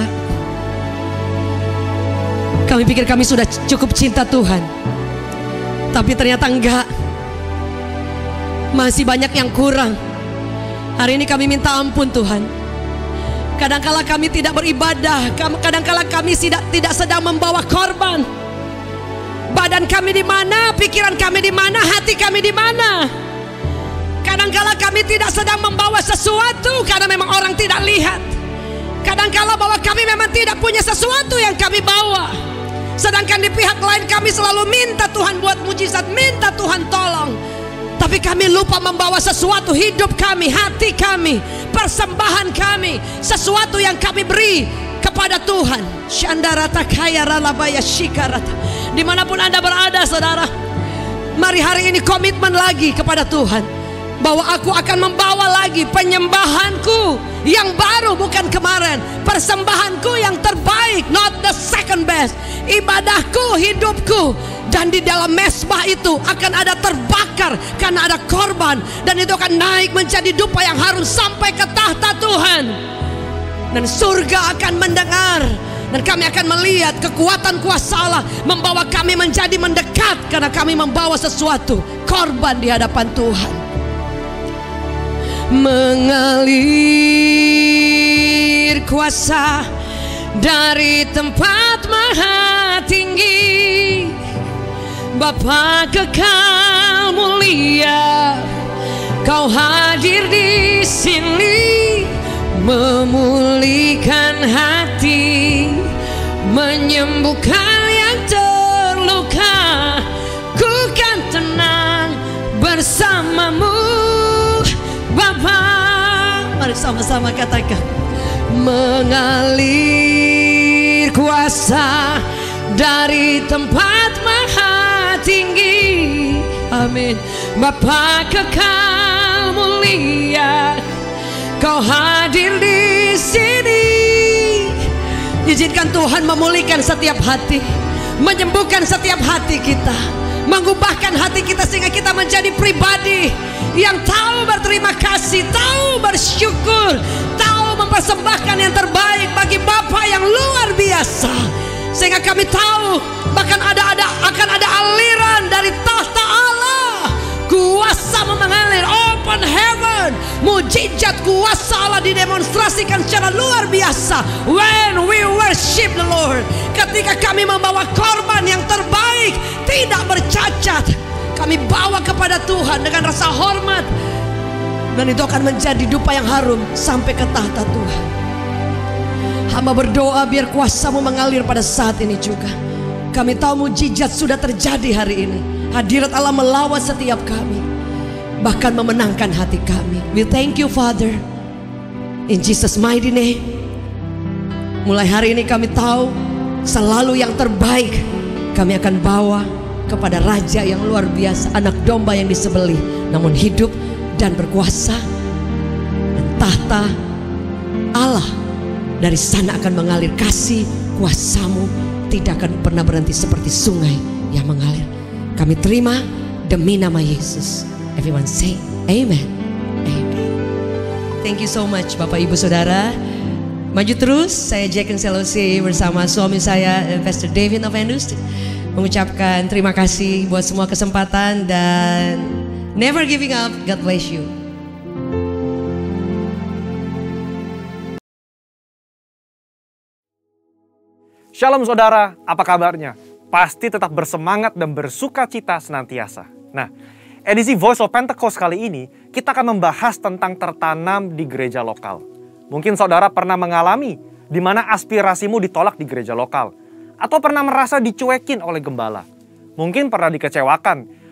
kami pikir kami sudah cukup cinta Tuhan, tapi ternyata enggak. Masih banyak yang kurang. Hari ini kami minta ampun Tuhan. Kadangkala kami tidak beribadah, kadangkala kami tidak tidak sedang membawa korban. Badan kami di mana, pikiran kami di mana, hati kami di mana. Kadangkala kami tidak sedang membawa sesuatu karena memang orang tidak lihat. Kadangkala bahwa kami memang tidak punya sesuatu yang kami bawa. Sedangkan di pihak lain kami selalu minta Tuhan buat mujizat, minta Tuhan tolong. Tapi kami lupa membawa sesuatu, hidup kami, hati kami, persembahan kami, sesuatu yang kami beri kepada Tuhan. Shandarata kaya ralabaya shikarata. Dimanapun Anda berada saudara, mari hari ini komitmen lagi kepada Tuhan, bahwa aku akan membawa lagi penyembahanku yang baru, bukan kemarin. Persembahanku yang terbaik, not the second best. Ibadahku, hidupku. Dan di dalam mesbah itu akan ada terbakar karena ada korban. Dan itu akan naik menjadi dupa yang harum sampai ke tahta Tuhan. Dan surga akan mendengar. Dan kami akan melihat kekuatan kuasa Allah membawa kami menjadi mendekat, karena kami membawa sesuatu, korban di hadapan Tuhan. Mengalir kuasa dari tempat maha tinggi, Bapa kekal mulia, Kau hadir di sini, memulihkan hati, menyembuhkan yang terluka. Ku kan tenang bersamamu Bapa. Mari sama-sama katakan. Mengalir kuasa dari tempat maha tinggi. Amin. Bapa kekal mulia, Kau hadir di sini. Izinkan Tuhan memulihkan setiap hati, menyembuhkan setiap hati kita, mengubahkan hati kita sehingga kita menjadi pribadi yang tahu berterima kasih, tahu bersyukur, tahu mempersembahkan yang terbaik bagi Bapa yang luar biasa. Sehingga kami tahu bahkan ada ada akan ada aliran dari tahta Allah, kuasa mengalir, open heaven, mujizat kuasa Allah didemonstrasikan secara luar biasa when we worship the Lord. Ketika kami membawa korban yang terbaik, tidak bercacat, kami bawa kepada Tuhan dengan rasa hormat, dan itu akan menjadi dupa yang harum sampai ke tahta Tuhan. Hamba berdoa biar kuasa-Mu mengalir pada saat ini juga. Kami tahu mujizat sudah terjadi hari ini. Hadirat Allah melawat setiap kami, bahkan memenangkan hati kami. We thank you Father, in Jesus mighty name. Mulai hari ini kami tahu selalu yang terbaik kami akan bawa kepada Raja yang luar biasa, anak domba yang disembelih namun hidup dan berkuasa. Dan tahta Allah, dari sana akan mengalir kasih, kuasa-Mu tidak akan pernah berhenti seperti sungai yang mengalir. Kami terima demi nama Yesus. Everyone say amen. Amen. Thank you so much Bapak Ibu Saudara. Maju terus, saya Jack Selosi bersama suami saya Pastor David Novendus mengucapkan terima kasih buat semua kesempatan dan never giving up. God bless you. Shalom saudara, apa kabarnya? Pasti tetap bersemangat dan bersuka cita senantiasa. Nah, edisi Voice of Pentecost kali ini kita akan membahas tentang tertanam di gereja lokal. Mungkin saudara pernah mengalami di mana aspirasimu ditolak di gereja lokal, atau pernah merasa dicuekin oleh gembala. Mungkin pernah dikecewakan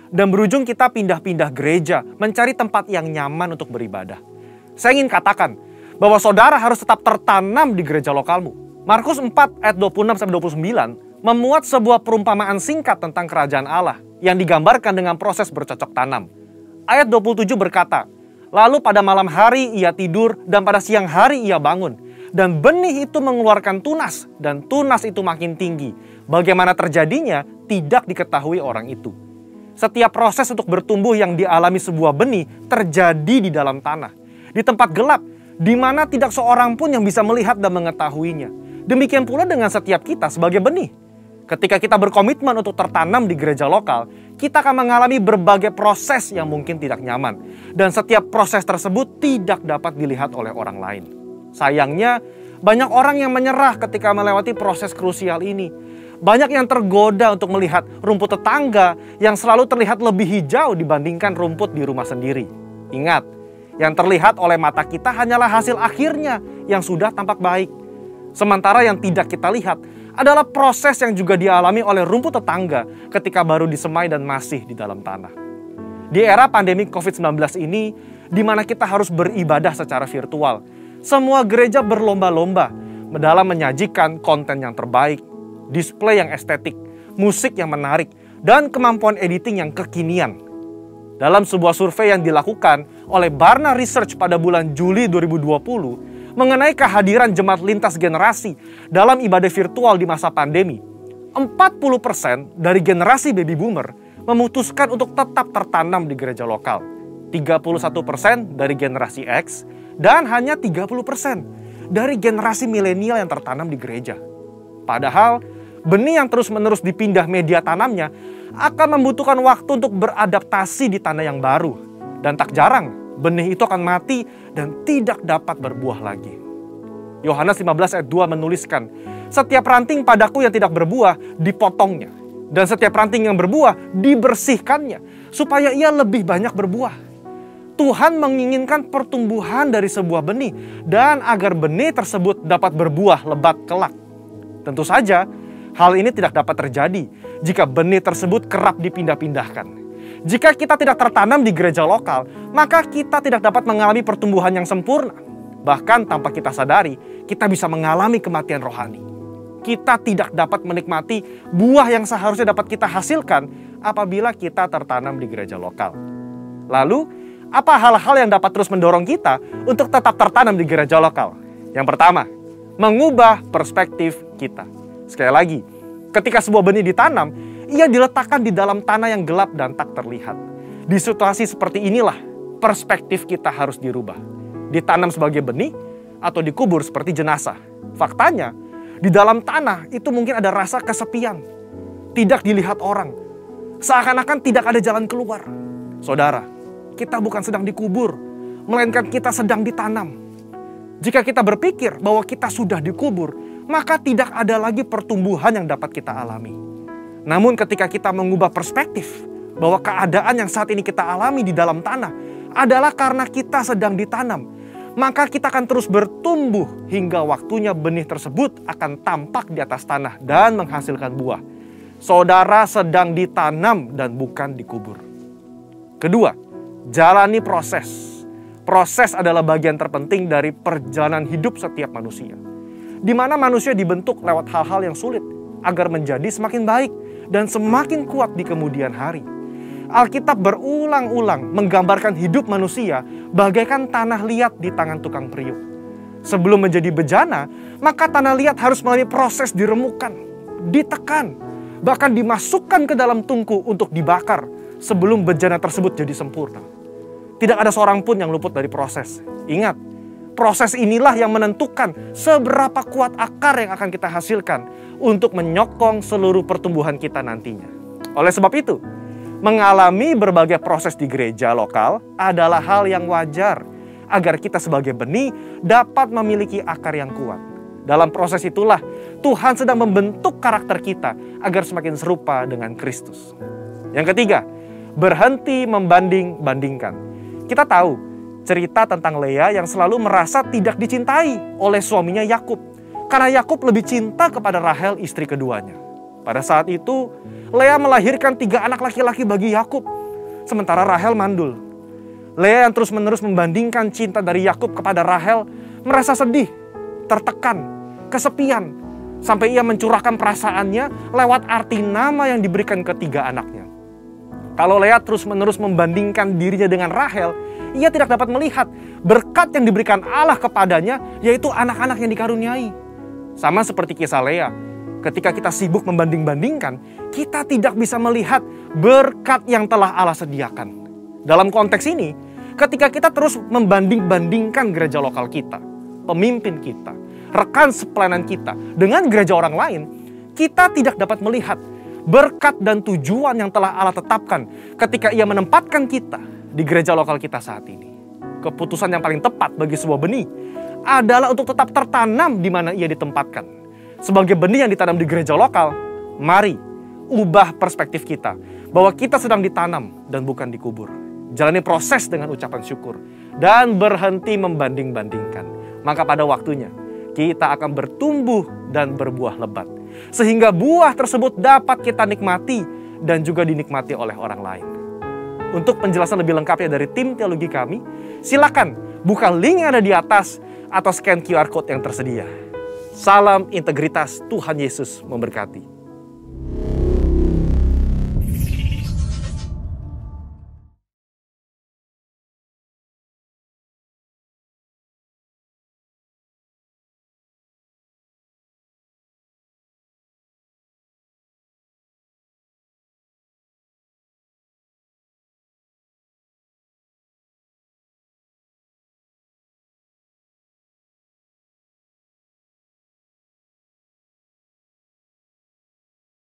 dan berujung kita pindah-pindah gereja, mencari tempat yang nyaman untuk beribadah. Saya ingin katakan bahwa saudara harus tetap tertanam di gereja lokalmu. Markus empat ayat dua puluh enam sampai dua puluh sembilan memuat sebuah perumpamaan singkat tentang kerajaan Allah yang digambarkan dengan proses bercocok tanam. Ayat dua puluh tujuh berkata, "Lalu pada malam hari ia tidur dan pada siang hari ia bangun. Dan benih itu mengeluarkan tunas dan tunas itu makin tinggi. Bagaimana terjadinya tidak diketahui orang itu." Setiap proses untuk bertumbuh yang dialami sebuah benih terjadi di dalam tanah. Di tempat gelap, di mana tidak seorang pun yang bisa melihat dan mengetahuinya. Demikian pula dengan setiap kita sebagai benih. Ketika kita berkomitmen untuk tertanam di gereja lokal, kita akan mengalami berbagai proses yang mungkin tidak nyaman. Dan setiap proses tersebut tidak dapat dilihat oleh orang lain. Sayangnya, banyak orang yang menyerah ketika melewati proses krusial ini. Banyak yang tergoda untuk melihat rumput tetangga yang selalu terlihat lebih hijau dibandingkan rumput di rumah sendiri. Ingat, yang terlihat oleh mata kita hanyalah hasil akhirnya yang sudah tampak baik. Sementara yang tidak kita lihat adalah proses yang juga dialami oleh rumput tetangga ketika baru disemai dan masih di dalam tanah. Di era pandemi covid sembilan belas ini, di mana kita harus beribadah secara virtual, semua gereja berlomba-lomba dalam menyajikan konten yang terbaik, display yang estetik, musik yang menarik, dan kemampuan editing yang kekinian. Dalam sebuah survei yang dilakukan oleh Barna Research pada bulan Juli dua ribu dua puluh mengenai kehadiran jemaat lintas generasi dalam ibadah virtual di masa pandemi, empat puluh persen dari generasi baby boomer memutuskan untuk tetap tertanam di gereja lokal, tiga puluh satu persen dari generasi X, dan hanya tiga puluh persen dari generasi milenial yang tertanam di gereja. Padahal, benih yang terus-menerus dipindah media tanamnya akan membutuhkan waktu untuk beradaptasi di tanah yang baru. Dan tak jarang, benih itu akan mati dan tidak dapat berbuah lagi. Yohanes lima belas ayat dua menuliskan, "Setiap ranting padaku yang tidak berbuah dipotongnya, dan setiap ranting yang berbuah dibersihkannya, supaya ia lebih banyak berbuah." Tuhan menginginkan pertumbuhan dari sebuah benih, dan agar benih tersebut dapat berbuah lebat kelak. Tentu saja, hal ini tidak dapat terjadi jika benih tersebut kerap dipindah-pindahkan. Jika kita tidak tertanam di gereja lokal, maka kita tidak dapat mengalami pertumbuhan yang sempurna. Bahkan tanpa kita sadari, kita bisa mengalami kematian rohani. Kita tidak dapat menikmati buah yang seharusnya dapat kita hasilkan apabila kita tertanam di gereja lokal. Lalu, apa hal-hal yang dapat terus mendorong kita untuk tetap tertanam di gereja lokal? Yang pertama, mengubah perspektif kita. Sekali lagi, ketika sebuah benih ditanam, ia diletakkan di dalam tanah yang gelap dan tak terlihat. Di situasi seperti inilah, perspektif kita harus dirubah. Ditanam sebagai benih atau dikubur seperti jenazah. Faktanya, di dalam tanah itu mungkin ada rasa kesepian. Tidak dilihat orang. Seakan-akan tidak ada jalan keluar. Saudara, kita bukan sedang dikubur, melainkan kita sedang ditanam. Jika kita berpikir bahwa kita sudah dikubur, maka tidak ada lagi pertumbuhan yang dapat kita alami. Namun ketika kita mengubah perspektif bahwa keadaan yang saat ini kita alami di dalam tanah adalah karena kita sedang ditanam, maka kita akan terus bertumbuh hingga waktunya benih tersebut akan tampak di atas tanah dan menghasilkan buah. Saudara sedang ditanam dan bukan dikubur. Kedua, jalani proses. Proses adalah bagian terpenting dari perjalanan hidup setiap manusia, di mana manusia dibentuk lewat hal-hal yang sulit agar menjadi semakin baik dan semakin kuat di kemudian hari. Alkitab berulang-ulang menggambarkan hidup manusia bagaikan tanah liat di tangan tukang periuk. Sebelum menjadi bejana, maka tanah liat harus melalui proses diremukan, ditekan, bahkan dimasukkan ke dalam tungku untuk dibakar sebelum bejana tersebut jadi sempurna. Tidak ada seorang pun yang luput dari proses. Ingat, proses inilah yang menentukan seberapa kuat akar yang akan kita hasilkan untuk menyokong seluruh pertumbuhan kita nantinya. Oleh sebab itu, mengalami berbagai proses di gereja lokal adalah hal yang wajar agar kita sebagai benih dapat memiliki akar yang kuat. Dalam proses itulah Tuhan sedang membentuk karakter kita agar semakin serupa dengan Kristus. Yang ketiga, berhenti membanding-bandingkan. Kita tahu cerita tentang Lea yang selalu merasa tidak dicintai oleh suaminya Yakub, karena Yakub lebih cinta kepada Rahel, istri keduanya. Pada saat itu, Lea melahirkan tiga anak laki-laki bagi Yakub, sementara Rahel mandul. Lea yang terus-menerus membandingkan cinta dari Yakub kepada Rahel merasa sedih, tertekan, kesepian, sampai ia mencurahkan perasaannya lewat arti nama yang diberikan ketiga anaknya. Kalau Lea terus-menerus membandingkan dirinya dengan Rahel, ia tidak dapat melihat berkat yang diberikan Allah kepadanya, yaitu anak-anak yang dikaruniai. Sama seperti kisah Lea, ketika kita sibuk membanding-bandingkan, kita tidak bisa melihat berkat yang telah Allah sediakan. Dalam konteks ini, ketika kita terus membanding-bandingkan gereja lokal kita, pemimpin kita, rekan sepelayanan kita dengan gereja orang lain, kita tidak dapat melihat berkat dan tujuan yang telah Allah tetapkan ketika ia menempatkan kita di gereja lokal kita saat ini. Keputusan yang paling tepat bagi sebuah benih adalah untuk tetap tertanam di mana ia ditempatkan. Sebagai benih yang ditanam di gereja lokal, mari ubah perspektif kita bahwa kita sedang ditanam dan bukan dikubur. Jalani proses dengan ucapan syukur dan berhenti membanding-bandingkan. Maka pada waktunya kita akan bertumbuh dan berbuah lebat, sehingga buah tersebut dapat kita nikmati dan juga dinikmati oleh orang lain. Untuk penjelasan lebih lengkapnya dari tim teologi kami, silakan buka link yang ada di atas atau scan Q R code yang tersedia. Salam integritas, Tuhan Yesus memberkati.